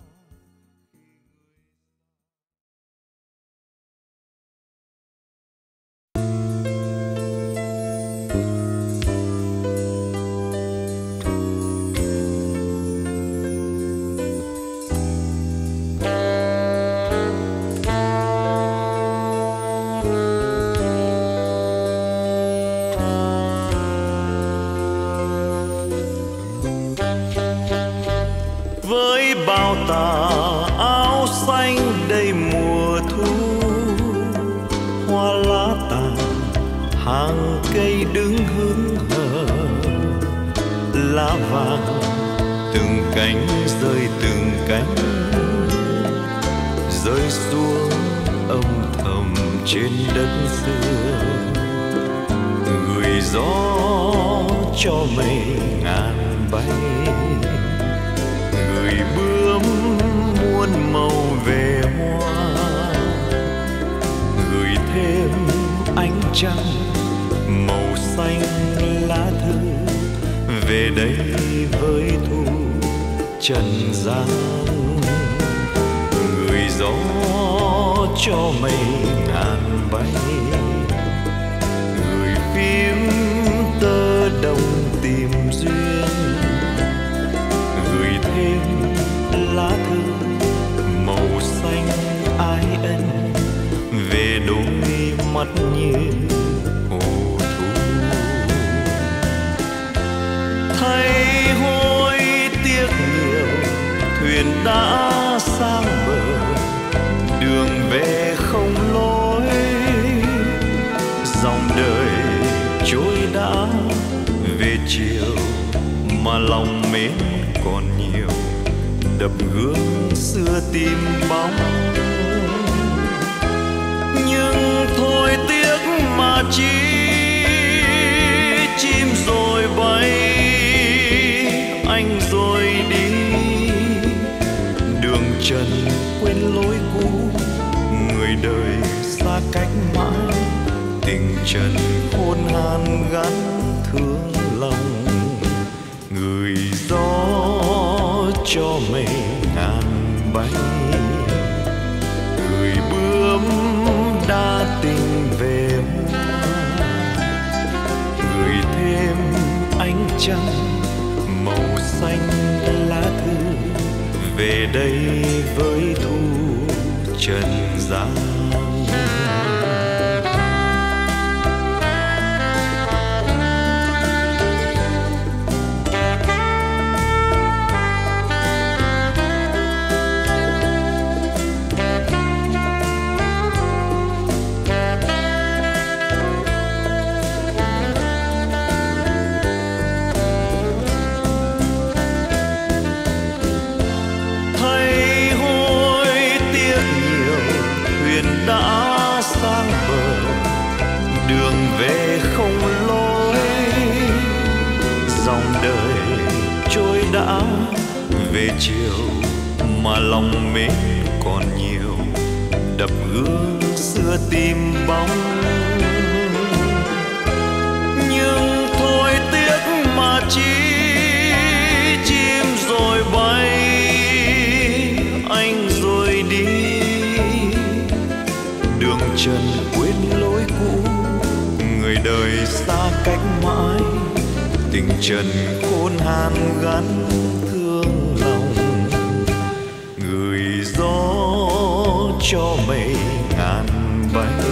Với bao tà áo xanh đầy mùa thu, hoa lá tàn hàng cây đứng hững hờ, lá vàng từng cánh rơi từng cánh rơi xuống âm thầm trên đất xưa, gửi gió cho mây ngàn bay, gửi bướm muôn màu về hoa, gửi thêm ánh trăng màu xanh lá thư về đây với thu trần gian, gửi gió cho mây ngàn bay, gửi phím tơ đồng tìm duyên, gửi thêm lá thư màu xanh ái ân về đôi mắt như hồ thu. Thấy hối tiếc nhiều thuyền đã sang bờ, đường về không lối, dòng đời trôi đã về chiều mà lòng mến còn nhiều, đập gương xưa tìm bóng, nhưng thôi tiếc mà chi chim rồi bay, anh rồi đi đường trần quên lối cũ, người đời xa cách mãi, tình trần khôn han gắn thương lòng, gửi gió cho mây ngàn bay. trăng màu xanh lá thư về đây với thu trần gian. Đã về chiều mà lòng mến còn nhiều, đập gương xưa tìm bóng. Nhưng thôi tiếc mà chi, chim rồi bay, anh rồi đi. Đường trần quên lối cũ, người đời xa cách mãi. Tình trần khôn han gắn thương lòng, gửi gió cho mây ngàn bay,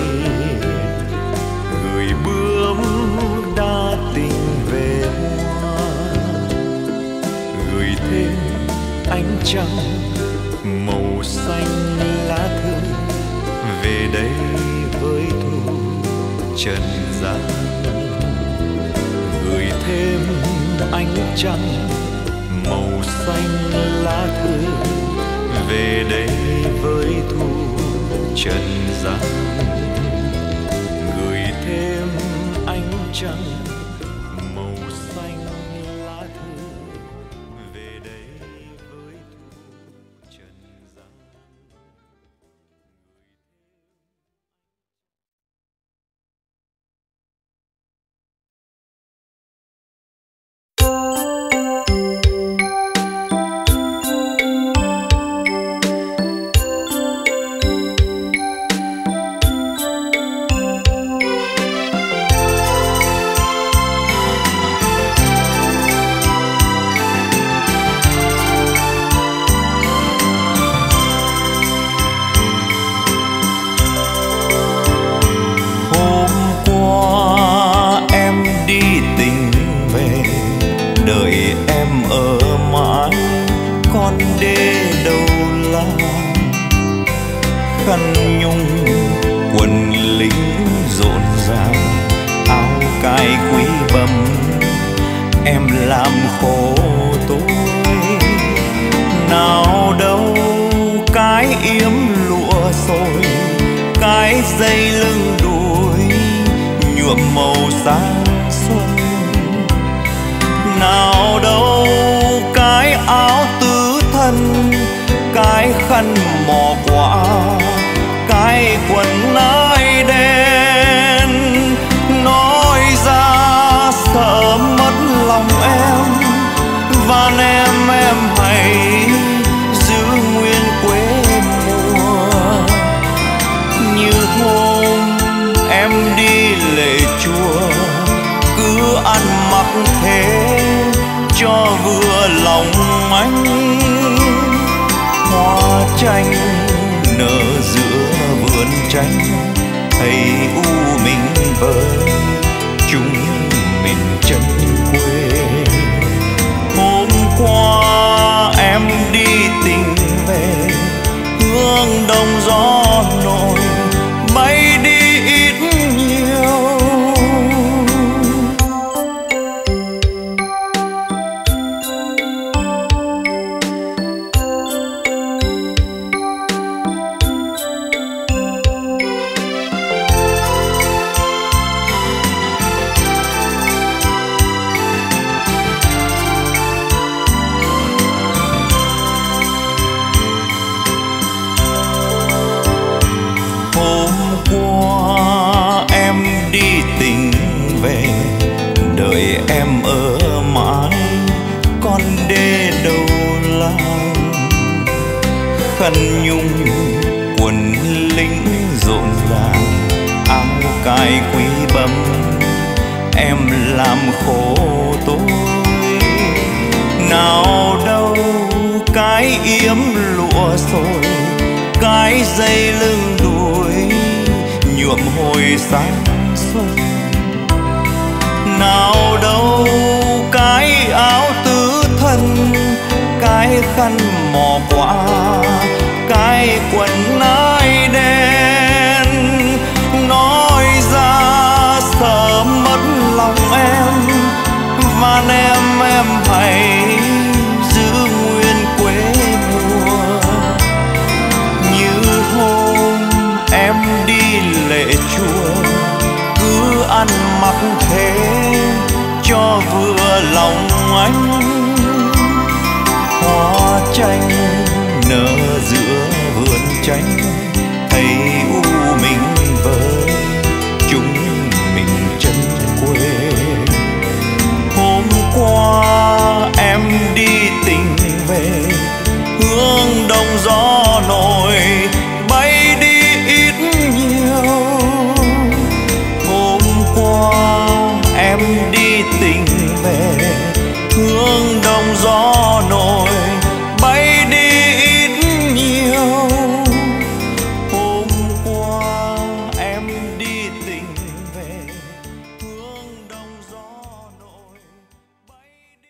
gửi bướm đa tình về hoa, gửi thêm ánh trăng màu xanh lá thư về đây với thu trần gian. Gửi thêm ánh trăng màu xanh lá thư về đây với thu trần gian. Gửi thêm ánh trăng màu xanh lá thư về đây với thu trần gian. Khăn nhung quần lính rộn ràng, áo cài quý bầm em làm khổ tôi. Nào đâu cái yếm lụa xôi, cái dây lưng đuôi nhuộm màu sáng xuân. Nào đâu cái áo tứ thân, cái khăn mò quả, cái quần ái đen. Nói ra sợ mất lòng em, van em em hãy giữ nguyên quê mùa. Như hôm em đi lễ chùa, cứ ăn mặc thế cho vừa lòng anh. Hoa tranh nở giữa vườn tranh, thấy u mình vơi chúng mình chân quê. Hôm qua em đi tình về, hương đông gió nổi bay đi ít nhiều. Khăn nhung quần lính rộn ràng, áo cài quý bấm em làm khổ tôi. nào đâu cái yếm lụa rồi, cái dây lưng đuổi nhuộm hồi sáng xuân. Nào đâu cái áo tứ thân, cái khăn mò quả, cái quần nai đen. Nói ra sợ mất lòng em, van em em hãy giữ nguyên quê mùa. Như hôm em đi lễ chùa, cứ ăn mặc thế cho vừa lòng anh. Hoa chanh nở giữa vườn chanh, thấy u mình với chúng mình chân quê. Hôm qua em đi tình về, hương đông gió nổi bay đi ít nhiều. Hôm qua em đi tình về, hương đông gió nổi bay đi ít nhiều. Hôm qua em đi tình về, hương đông gió nổi bay đi.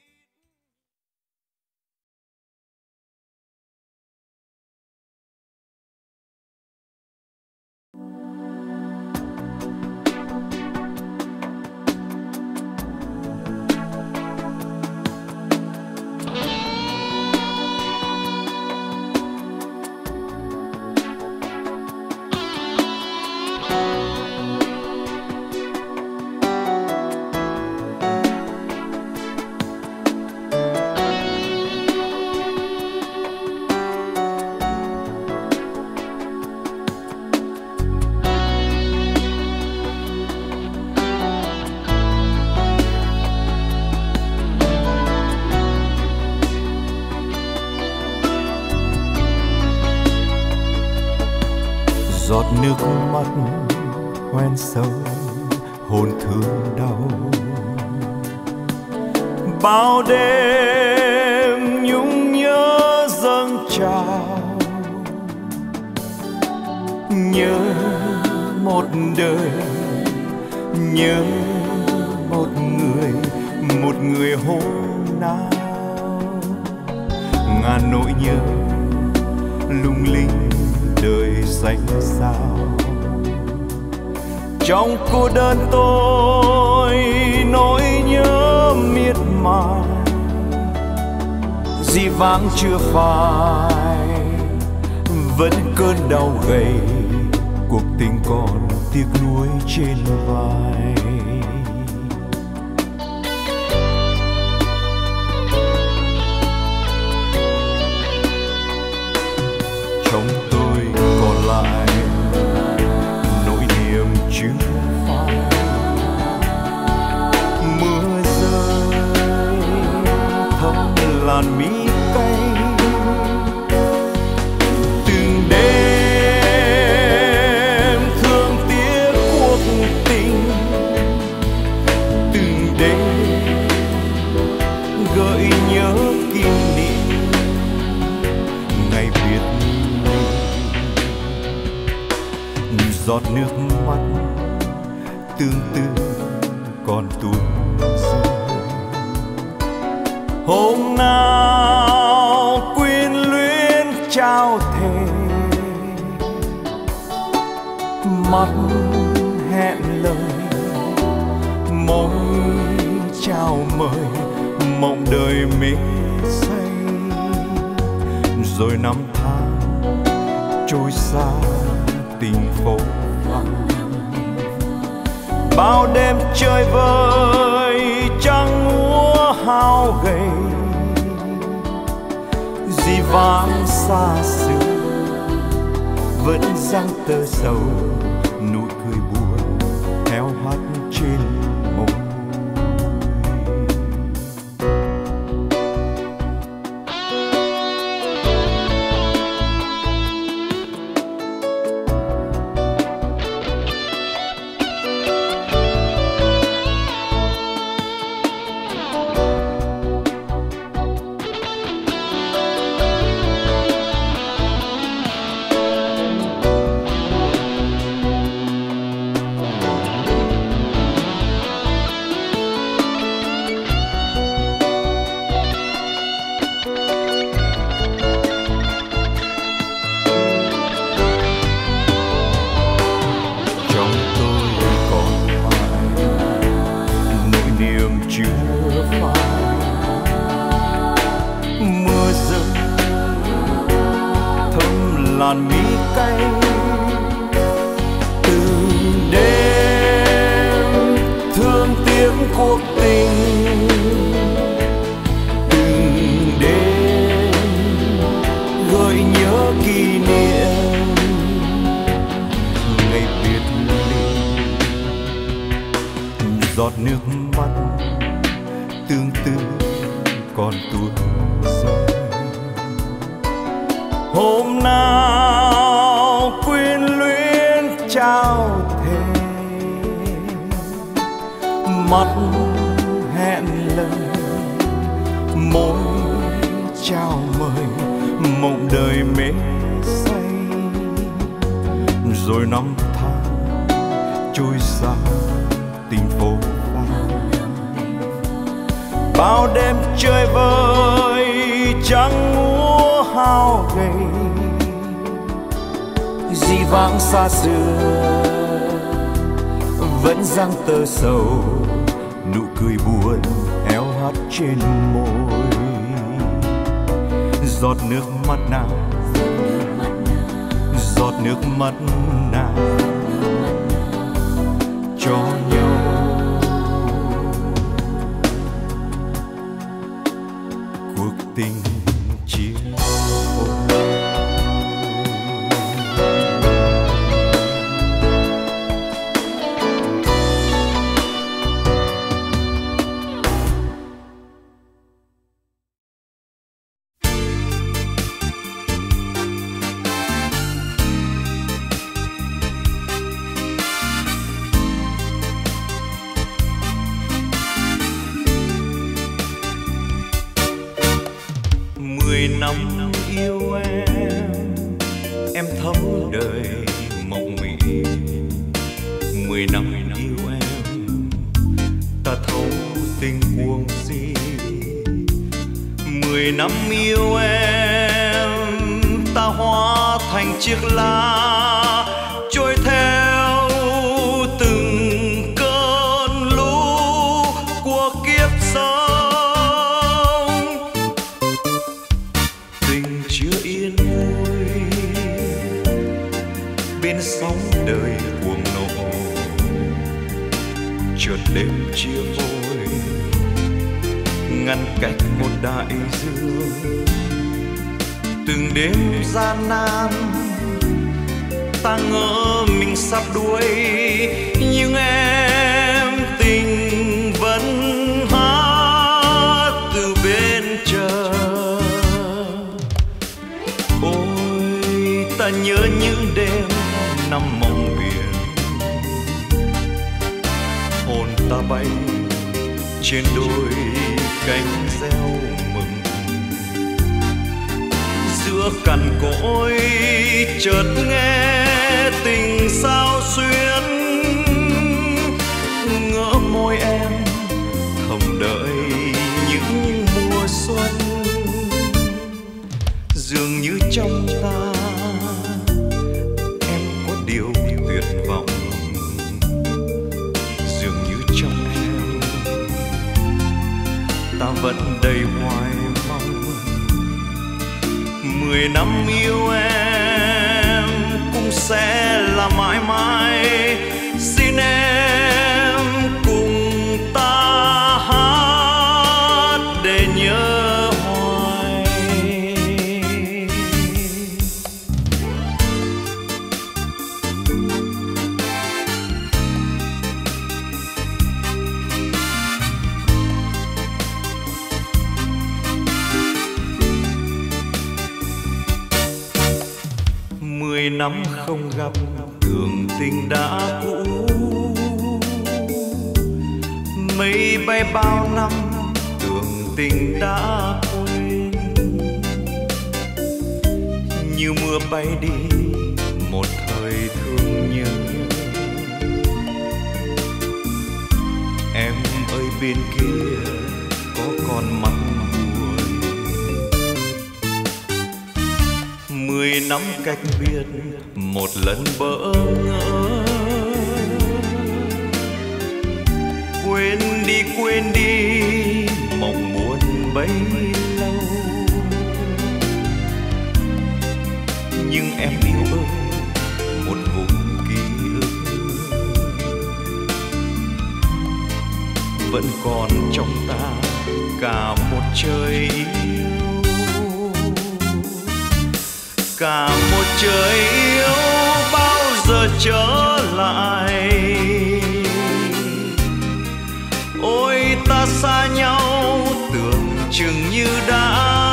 Giọt nước mắt hoen sâu hồn thương đau. Bao đêm nhung nhớ dâng trào, nhớ một đời, nhớ một người, một người hôm nào. Ngàn nỗi nhớ lung linh đời danh sao. Trong cô đơn tôi nỗi nhớ miệt mài, dĩ vãng chưa phai, vẫn cơn đau gầy, cuộc tình còn tiếc nuối trên vai. Trong tôi còn lại nỗi niềm chưa phai. Mưa rơi thấm làn mi cay, từng đêm thương tiếc cuộc tình, từng đêm gợi nhớ kỷ niệm ngày biệt. Giọt nước mắt tương tư còn tuôn rơi. Hôm nào quyến luyến trao thề, mắt hẹn lời, môi chào mời, mộng đời mê say. Rồi năm tháng trôi xa tình phố vắng, bao đêm chơi vơi trăng úa hao gầy, dĩ vãng xa xưa vẫn dang tơ sầu, nụ cười buồn héo hắt trên môi. giọt nước mắt tương tư còn tuôn rơi. Hôm nào quyến luyến trao thề, mắt hẹn lời, môi trao mời, mộng đời mê say. Rồi năm tháng trôi xa tình phố phai, bao đêm chơi vơi trắng múa hao gầy, dĩ vãng xa xưa vẫn giăng tơ sầu, nụ cười buồn héo hắt trên môi. Giọt nước mắt nào, giọt nước mắt nào cho nhau. Cuộc tình chia phôi. Mười năm yêu em, em thấm đời mộng mị. Mười năm yêu em, ta thấu tình buông si. Mười năm yêu em, ta hóa thành chiếc lá trôi theo từng cơn lũ của kiếp sống. Chưa yên vui bên sóng đời cuồng nộ, chợt đêm chia phôi ngăn cách một đại dương. Từng đêm gian nan ta ngỡ mình sắp đuối, nhưng em tình vẫn hát từ bên trời. Ta nhớ những đêm nằm mộng biển, hồn ta bay trên đôi cánh reo mừng. Giữa cằn cỗi chợt nghe tình sao xuyến, ngỡ môi em thầm đợi những mùa xuân. Dường như trong ta điều tuyệt vọng, dường như trong em ta vẫn đầy hoài mong. Mười năm yêu em cũng sẽ là mãi mãi, xin em cùng ta hát để nhớ hoài. Mười năm không gặp, tưởng tình đã cũ. Mây bay bao năm, tưởng tình đã quên. Như mưa bay đi, một thời thương nhớ. Em ơi bên kia có còn mắt buồn. Mười năm cách biệt, một lần bỡ ngỡ. Quên đi quên đi mộng buồn bấy lâu. Nhưng em yêu ơi một vùng ký ức, vẫn còn trong ta cả một trời yêu, cả một trời yêu bao giờ trở lại. ta xa nhau tưởng chừng như đã.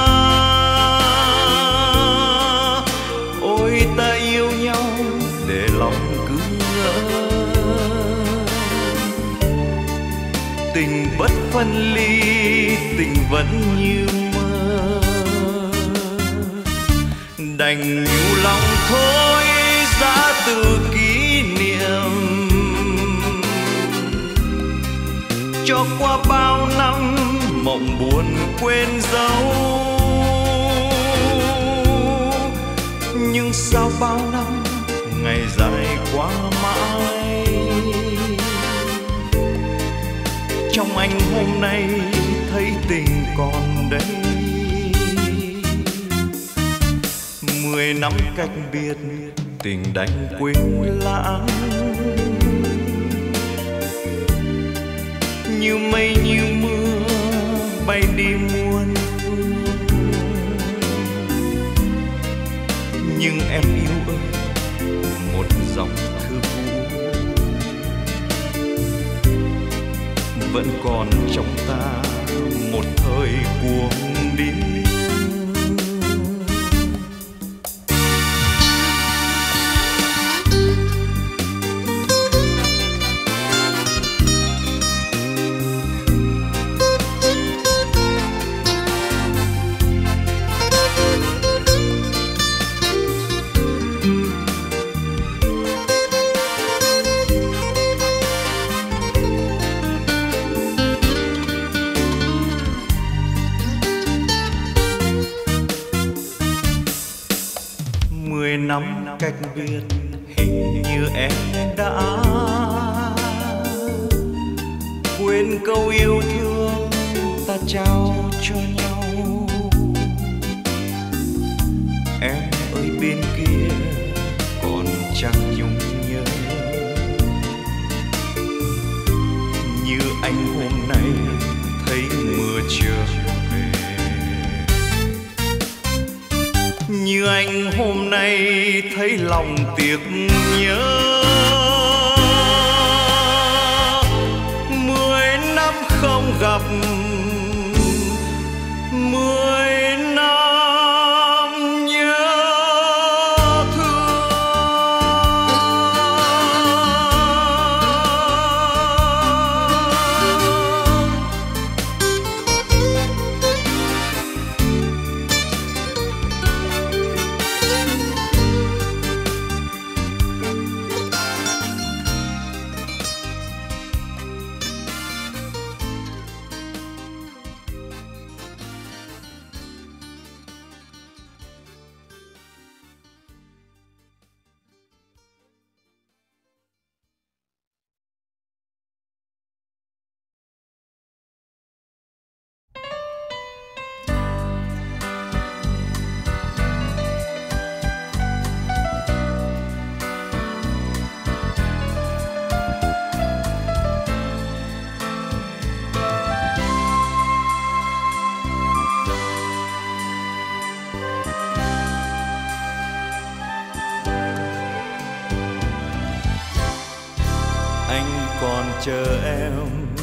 Ôi ta yêu nhau để lòng cứ ngỡ, tình bất phân ly, tình vẫn như mơ. Đành nhủ lòng thôi giá từ kỷ niệm, cho qua bao năm mộng buồn quên dấu. Nhưng sao bao năm ngày dài qua mãi, trong anh hôm nay thấy tình còn đây. Mười năm cách biệt tình đành quên lãng, như mây như mưa bay đi muôn phương. Nhưng em yêu ơi một dòng thư cũ vẫn còn trong ta một thời cuồng điên. Năm cách biệt hình như em đã quên câu yêu thương ta trao cho nhau. Em ơi bên kia còn chẳng nhung nhớ như anh hôm nay thấy mưa trở về, như anh hôm nay thấy lòng tiếc nhớ. Mười năm không gặp, mười năm nhớ thương. Chờ em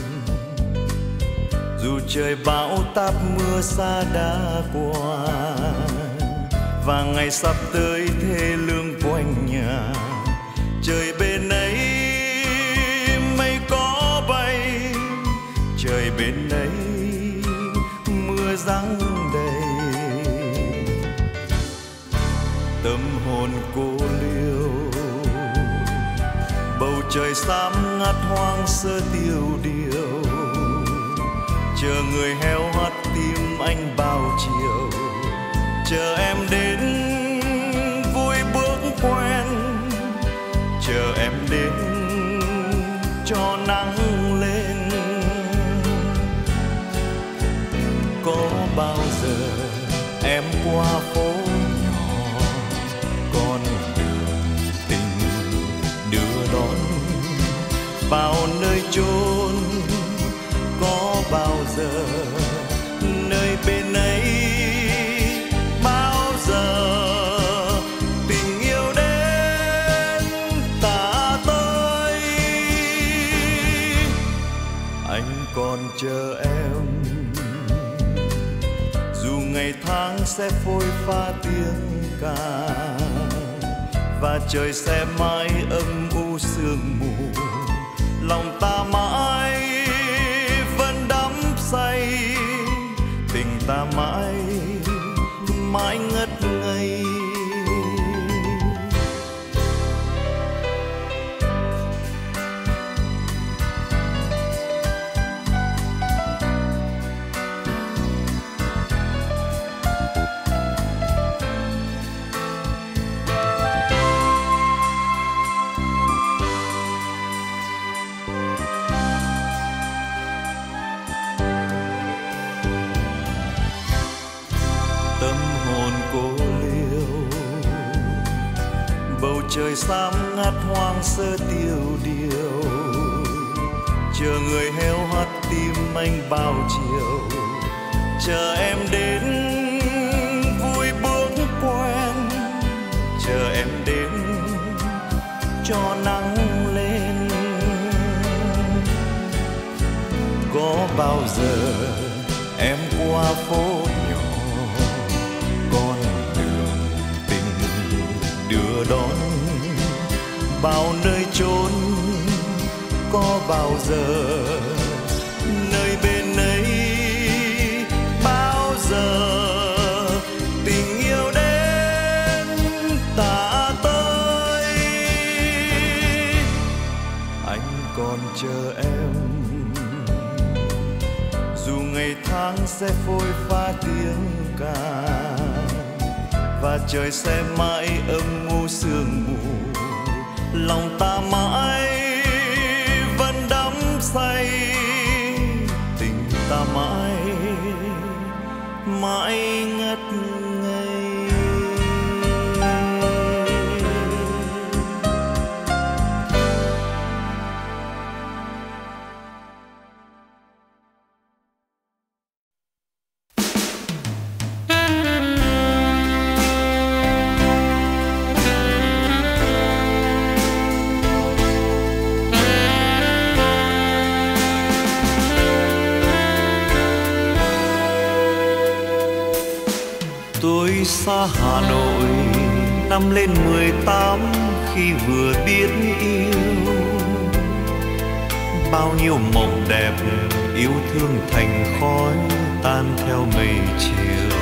dù trời bão táp mưa xa đã qua, và ngày sắp tới thê lương quanh nhà. Trời bên ấy mây có bay, trời bên ấy mưa giăng đầy. Tâm hồn cô liêu bầu trời xám ngắt hoang sơ tiêu điều, chờ người heo hắt tim anh bao chiều. Chờ em đến vui bước quen, chờ em đến cho nắng lên. Có bao giờ em qua phố nhỏ, con đường tình đưa đón bao nơi chốn. Có bao giờ nơi bên ấy, bao giờ tình yêu đến tả tới. anh còn chờ em. Dù ngày tháng sẽ phôi pha tiếng ca và trời sẽ mãi âm u sương mù, lòng ta mãi vẫn đắm say, tình ta mãi mãi ngất ngây. Trời xám ngắt hoang sơ tiêu điều, chờ người heo hắt tim anh bao chiều, chờ em đến vui bước quen, chờ em đến cho nắng lên. Có bao giờ em qua phố nhỏ, con đường tình đưa đón bao nơi chốn, có bao giờ nơi bên ấy, bao giờ tình yêu đến ta tới. Anh còn chờ em, dù ngày tháng sẽ phôi pha tiếng ca và trời sẽ mãi âm u sương mù, lòng ta mãi vẫn đắm say, tình ta mãi mãi ngất ngây. Xa Hà Nội năm lên mười tám khi vừa biết yêu, bao nhiêu mộng đẹp yêu thương thành khói tan theo mây chiều.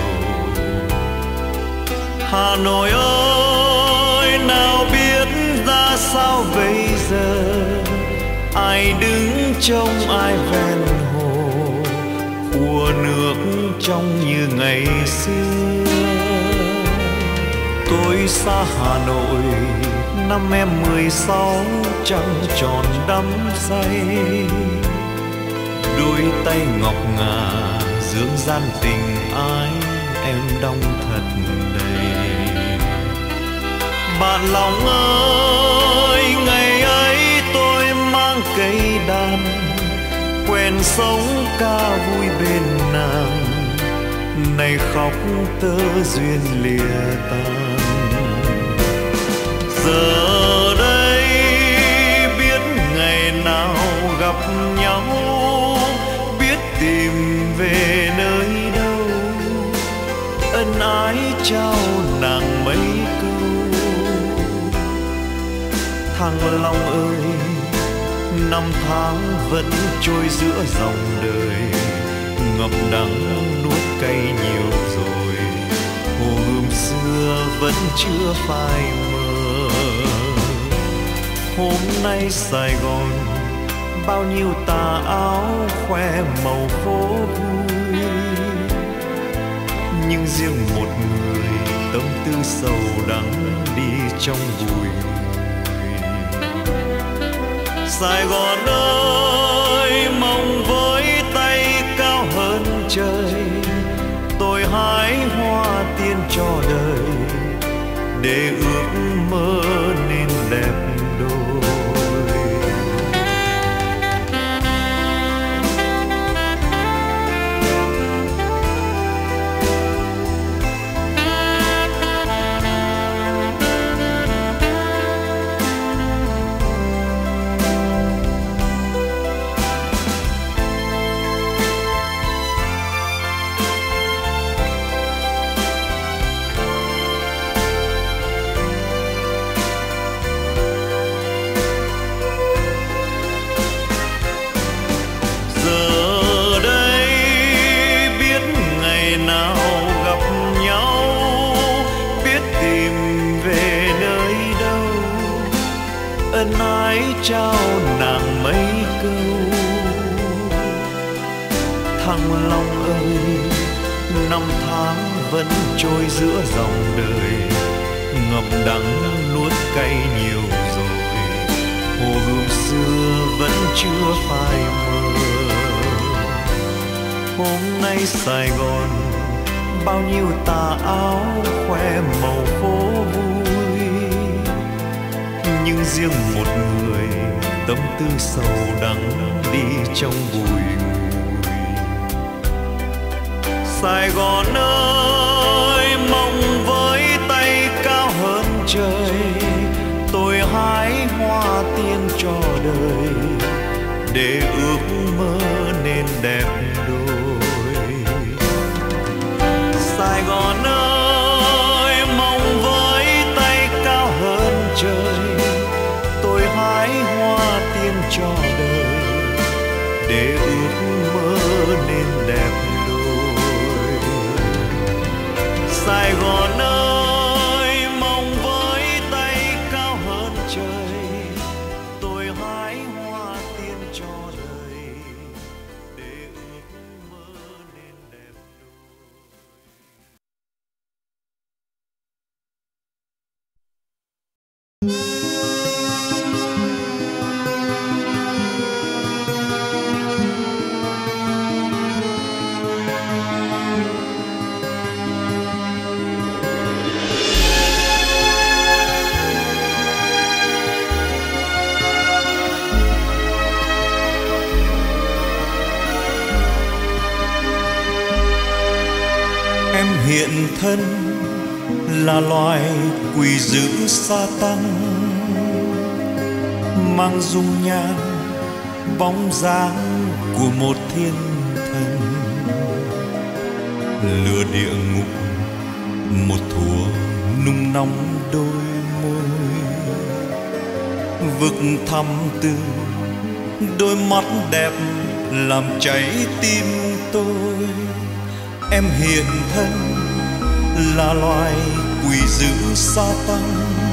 Hà Nội ơi, nào biết ra sao bây giờ, ai đứng trông ai ven hồ, khua nước trong như ngày xưa. Tôi xa Hà Nội năm em mười sáu, trăng tròn đắm say, đôi tay ngọc ngà dưỡng gian tình ái em đong thật đầy. Bạn lòng ơi, ngày ấy tôi mang cây đàn, quen sống ca vui bên nàng, nay khóc tơ duyên lìa tan. Giờ đây biết ngày nào gặp nhau, biết tìm về nơi đâu, ân ái trao nàng mấy câu. Thăng Long ơi, năm tháng vẫn trôi giữa dòng đời, ngập đắng nuốt cay nhiều rồi, hồ gươm xưa vẫn chưa phai mờ. Hôm nay Sài Gòn bao nhiêu tà áo khoe màu phố vui, nhưng riêng một người tâm tư sầu đắng đi trong bụi. Sài Gòn ơi, mong với tay cao hơn trời, tôi hái hoa tiên cho đời, để ước mơ nên đẹp đôi. Thăng Long ơi, năm tháng vẫn trôi giữa dòng đời, ngậm đắng nuốt cay nhiều rồi, hồ gươm xưa vẫn chưa phai mờ. Hôm nay Sài Gòn bao nhiêu tà áo khoe màu phố vui, nhưng riêng một người tâm tư sầu đắng đi trong bụi ngùi. Sài Gòn ơi, mong với tay cao hơn trời, tôi hái hoa tiên cho đời, để ước mơ nên đẹp đôi. Sài Gòn ơi, mong với tay cao hơn trời, tôi hái hoa tiên cho đời, để ước mơ nên đẹp đôi. Sài Gòn ơi, mong với tay cao hơn trời, tôi hái hoa tiên cho đời, để ước mơ nên đẹp đôi. Em hiện thân là loài quỷ dữ sa tăng, mang dung nhan bóng dáng của một thiên thần, lửa địa ngục một thuở nung nóng đôi môi, vực thẳm tư đôi mắt đẹp làm cháy tim tôi. Em hiện thân là loài quỷ dữ sa tăng,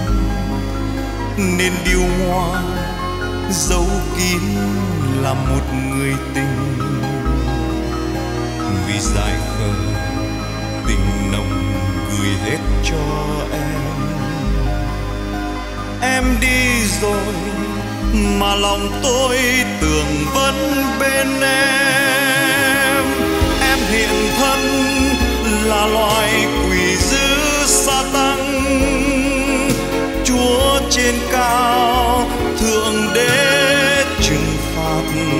nên điêu ngoa giấu kín là một người tình, vì dại khờ tình nồng gửi hết cho em. Em đi rồi mà lòng tôi tưởng vẫn bên em. Em hiện thân là loài quỷ dữ sa tăng, Chúa trên cao thượng đế trừng phạt,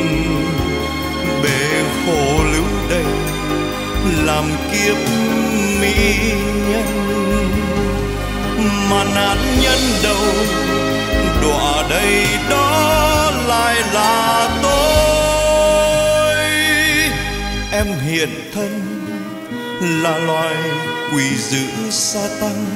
bể khổ lưu đầy làm kiếp mỹ nhân, mà nạn nhân đâu đọa đây đó lại là tôi. Em hiện thân là loài quỷ dữ sa tăng,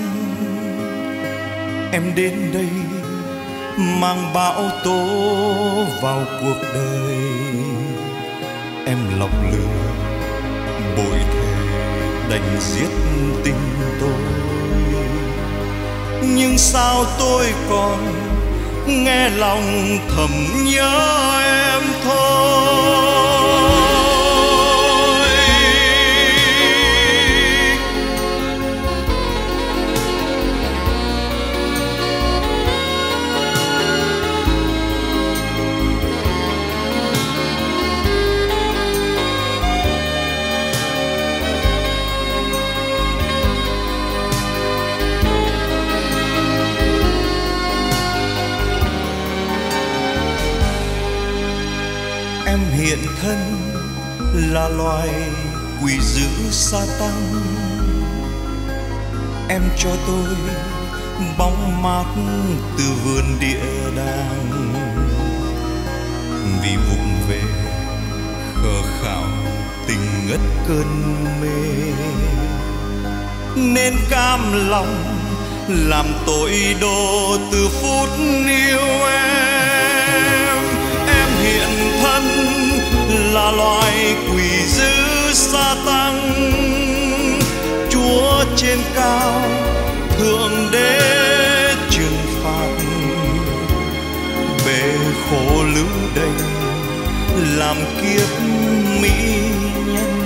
em đến đây mang bão tố vào cuộc đời. Em lọc lừa bội thề đành giết tình tôi, nhưng sao tôi còn nghe lòng thầm nhớ em thôi. Em hiện thân là loài quỷ dữ sa tăng, em cho tôi bóng mát từ vườn địa đàng, vì vụng về khờ khạo tình ngất cơn mê, nên cam lòng làm tội đồ từ phút yêu em. Em hiện thân là loài quỷ dữ sa tăng, Chúa trên cao thượng đế trừng phạt, bể khổ lưu đày làm kiếp mỹ nhân,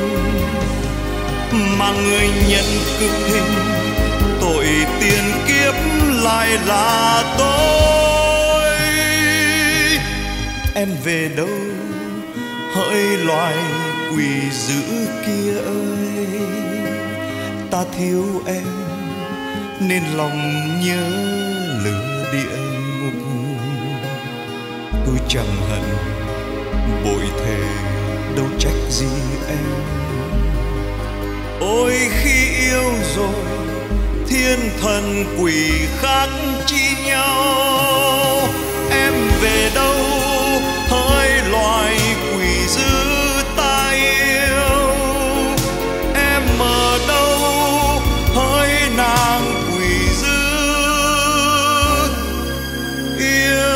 mà người nhận cực hình tội tiền kiếp lại là tôi. Em về đâu hỡi loài quỷ dữ kia ơi, ta thiếu em nên lòng nhớ lửa địa ngục. Tôi chẳng hận bội thề đâu trách gì em. Ôi khi yêu rồi thiên thần quỷ khác chi nhau. Em về đâu hỡi loài quỷ dữ ta yêu, em ở đâu hỡi nàng quỷ dữ yêu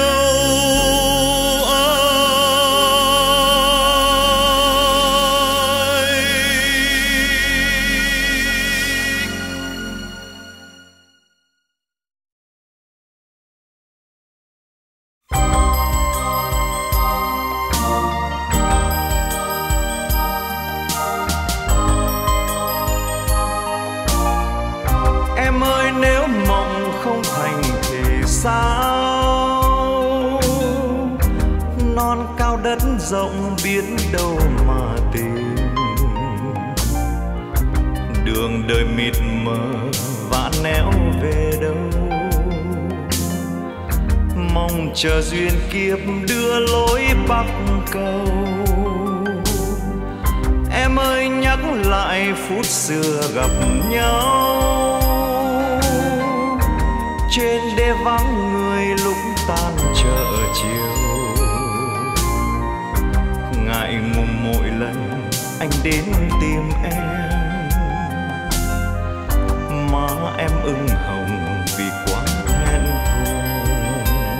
ơi. Em ơi nếu mộng không thành thì sao, non cao đất rộng biết đâu mà tìm. Đường đời mịt mờ vã nẻo về đâu, mong chờ duyên kiếp đưa lối bắc cầu. Em ơi nhắc lại phút xưa gặp nhau, trên đê vắng người lúc tan chợ chiều. Ngại ngùng mỗi lần anh đến tìm em, má em ửng hồng vì quá thẹn thùng.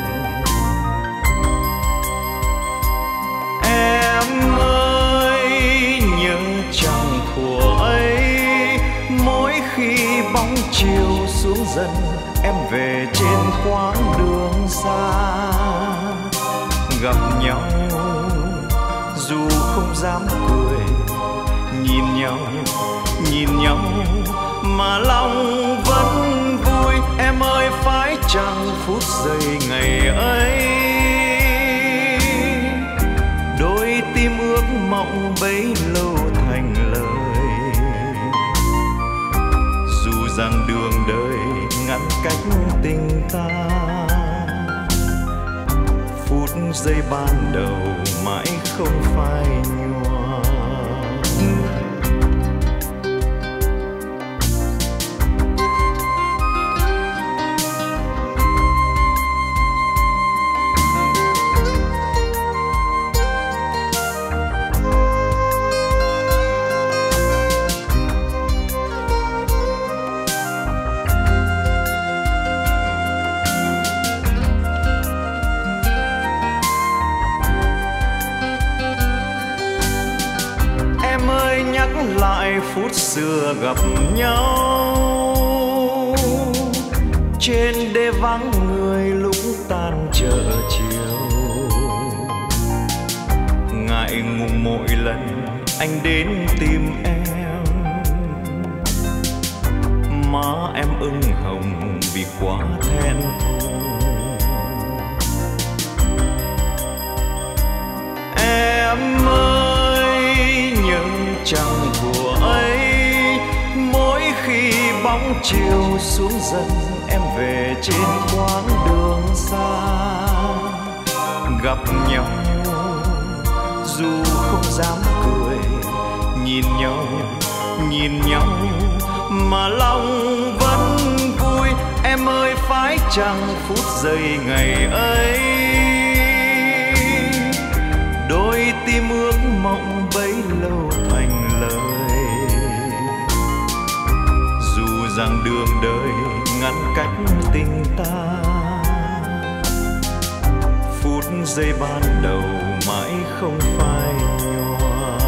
Em ơi nhớ chẳng thuở ấy, mỗi khi bóng chiều xuống dần em về trên quãng đường xa. Gặp nhau dù không dám cười, nhìn nhau nhìn nhau mà lòng vẫn vui. Em ơi phải chăng phút giây ngày ấy, đôi tim ước mộng bấy lâu thành lời. Dù rằng đường đời ngăn cách tình ta, phút giây ban đầu mãi không phai nhòa. Lại phút xưa gặp nhau, trên đê vắng người lúc tan chợ chiều. Ngại ngùng mỗi lần anh đến tìm em, má em ửng hồng vì quá thẹn thùng. Em ơi nhớ chẳng của ấy, mỗi khi bóng chiều xuống dần em về trên quãng đường xa. Gặp nhau dù không dám cười, nhìn nhau nhìn nhau mà lòng vẫn vui. Em ơi phải chăng phút giây ngày ấy, đôi tim ước mộng bấy lâu thành lời. Dù rằng đường đời ngăn cách tình ta, phút giây ban đầu mãi không phai nhòa.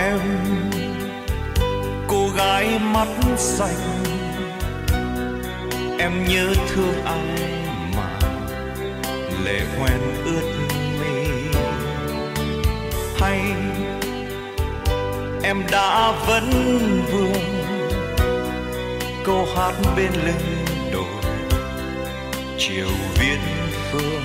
Em cô gái mắt xanh, em nhớ thương ai mà lệ hoen ướt mi, hay em đã vấn vương câu hát bên lưng đồi chiều viễn phương,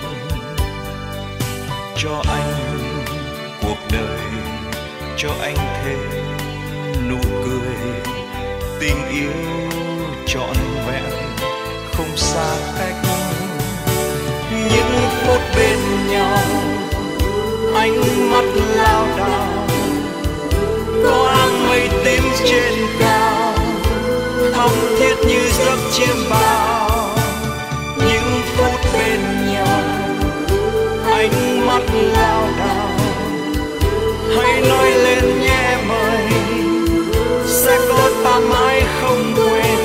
cho anh cuộc đời, cho anh thêm nụ cười, tình yêu trọn vẹn không xa cách. Những phút bên nhau ánh mắt lao đao, có áng mây tím trên cao thắm thiết như giấc chiêm bao. Những phút bên nhau ánh mắt lao đao, hãy nói lên nhé mời, sẽ có ta mãi không quên.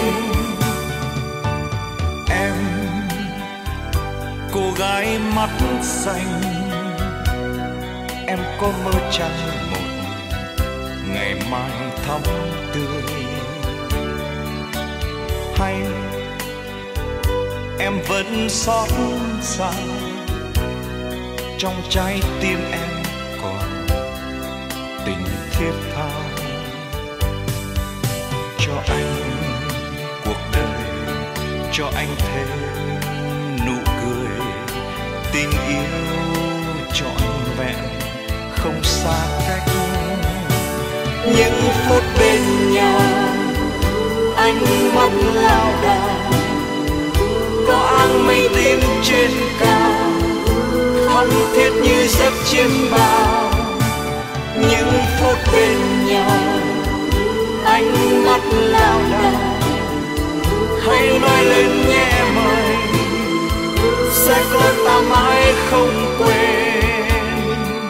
Em cô gái mắt xanh, em có mơ chăng một ngày mai thắm tươi, hay em vẫn xót xa trong trái tim em còn tình thiết tha. Cho anh cuộc đời, cho anh thêm nụ cười, tình yêu trọn vẹn không xa cách. Những phút bên nhau ánh mắt lao đao, có áng mây tím trên cao thắm thiết như giấc chiêm bao. Những phút bên nhau ánh mắt lao đao, hãy nói lên nhẹ mời, sẽ có ta mãi không quên.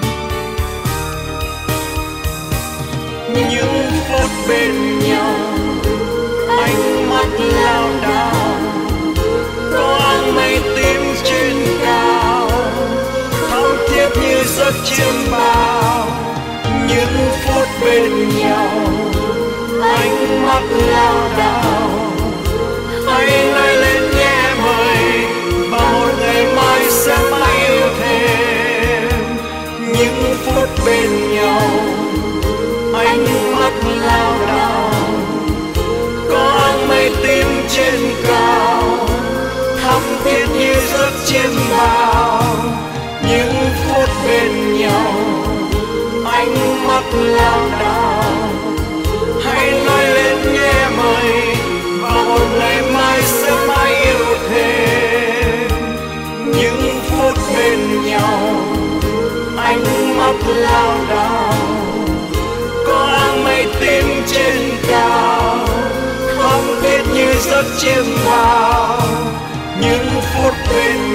Những phút bên nhau ánh mắt lao đao, có áng mây tím trên cao thắm thiết như giấc chiêm bao. Những phút bên nhau ánh mắt lao đao, hãy nói lên nhẹ mời, và một ngày mai sẽ mãi yêu thêm. Những phút bên nhau ánh mắt lao đao, có áng mây tím trên cao thắm thiết như giấc chiêm bao. Những phút bên nhau ánh mắt lao đao, hãy nói lên nhẹ mời, và một ngày mai sẽ mãi yêu thêm. Những phút bên nhau ánh mắt lao đao, có áng mây tím trên cao thắm thiết như giấc chiêm bao. Những phút bên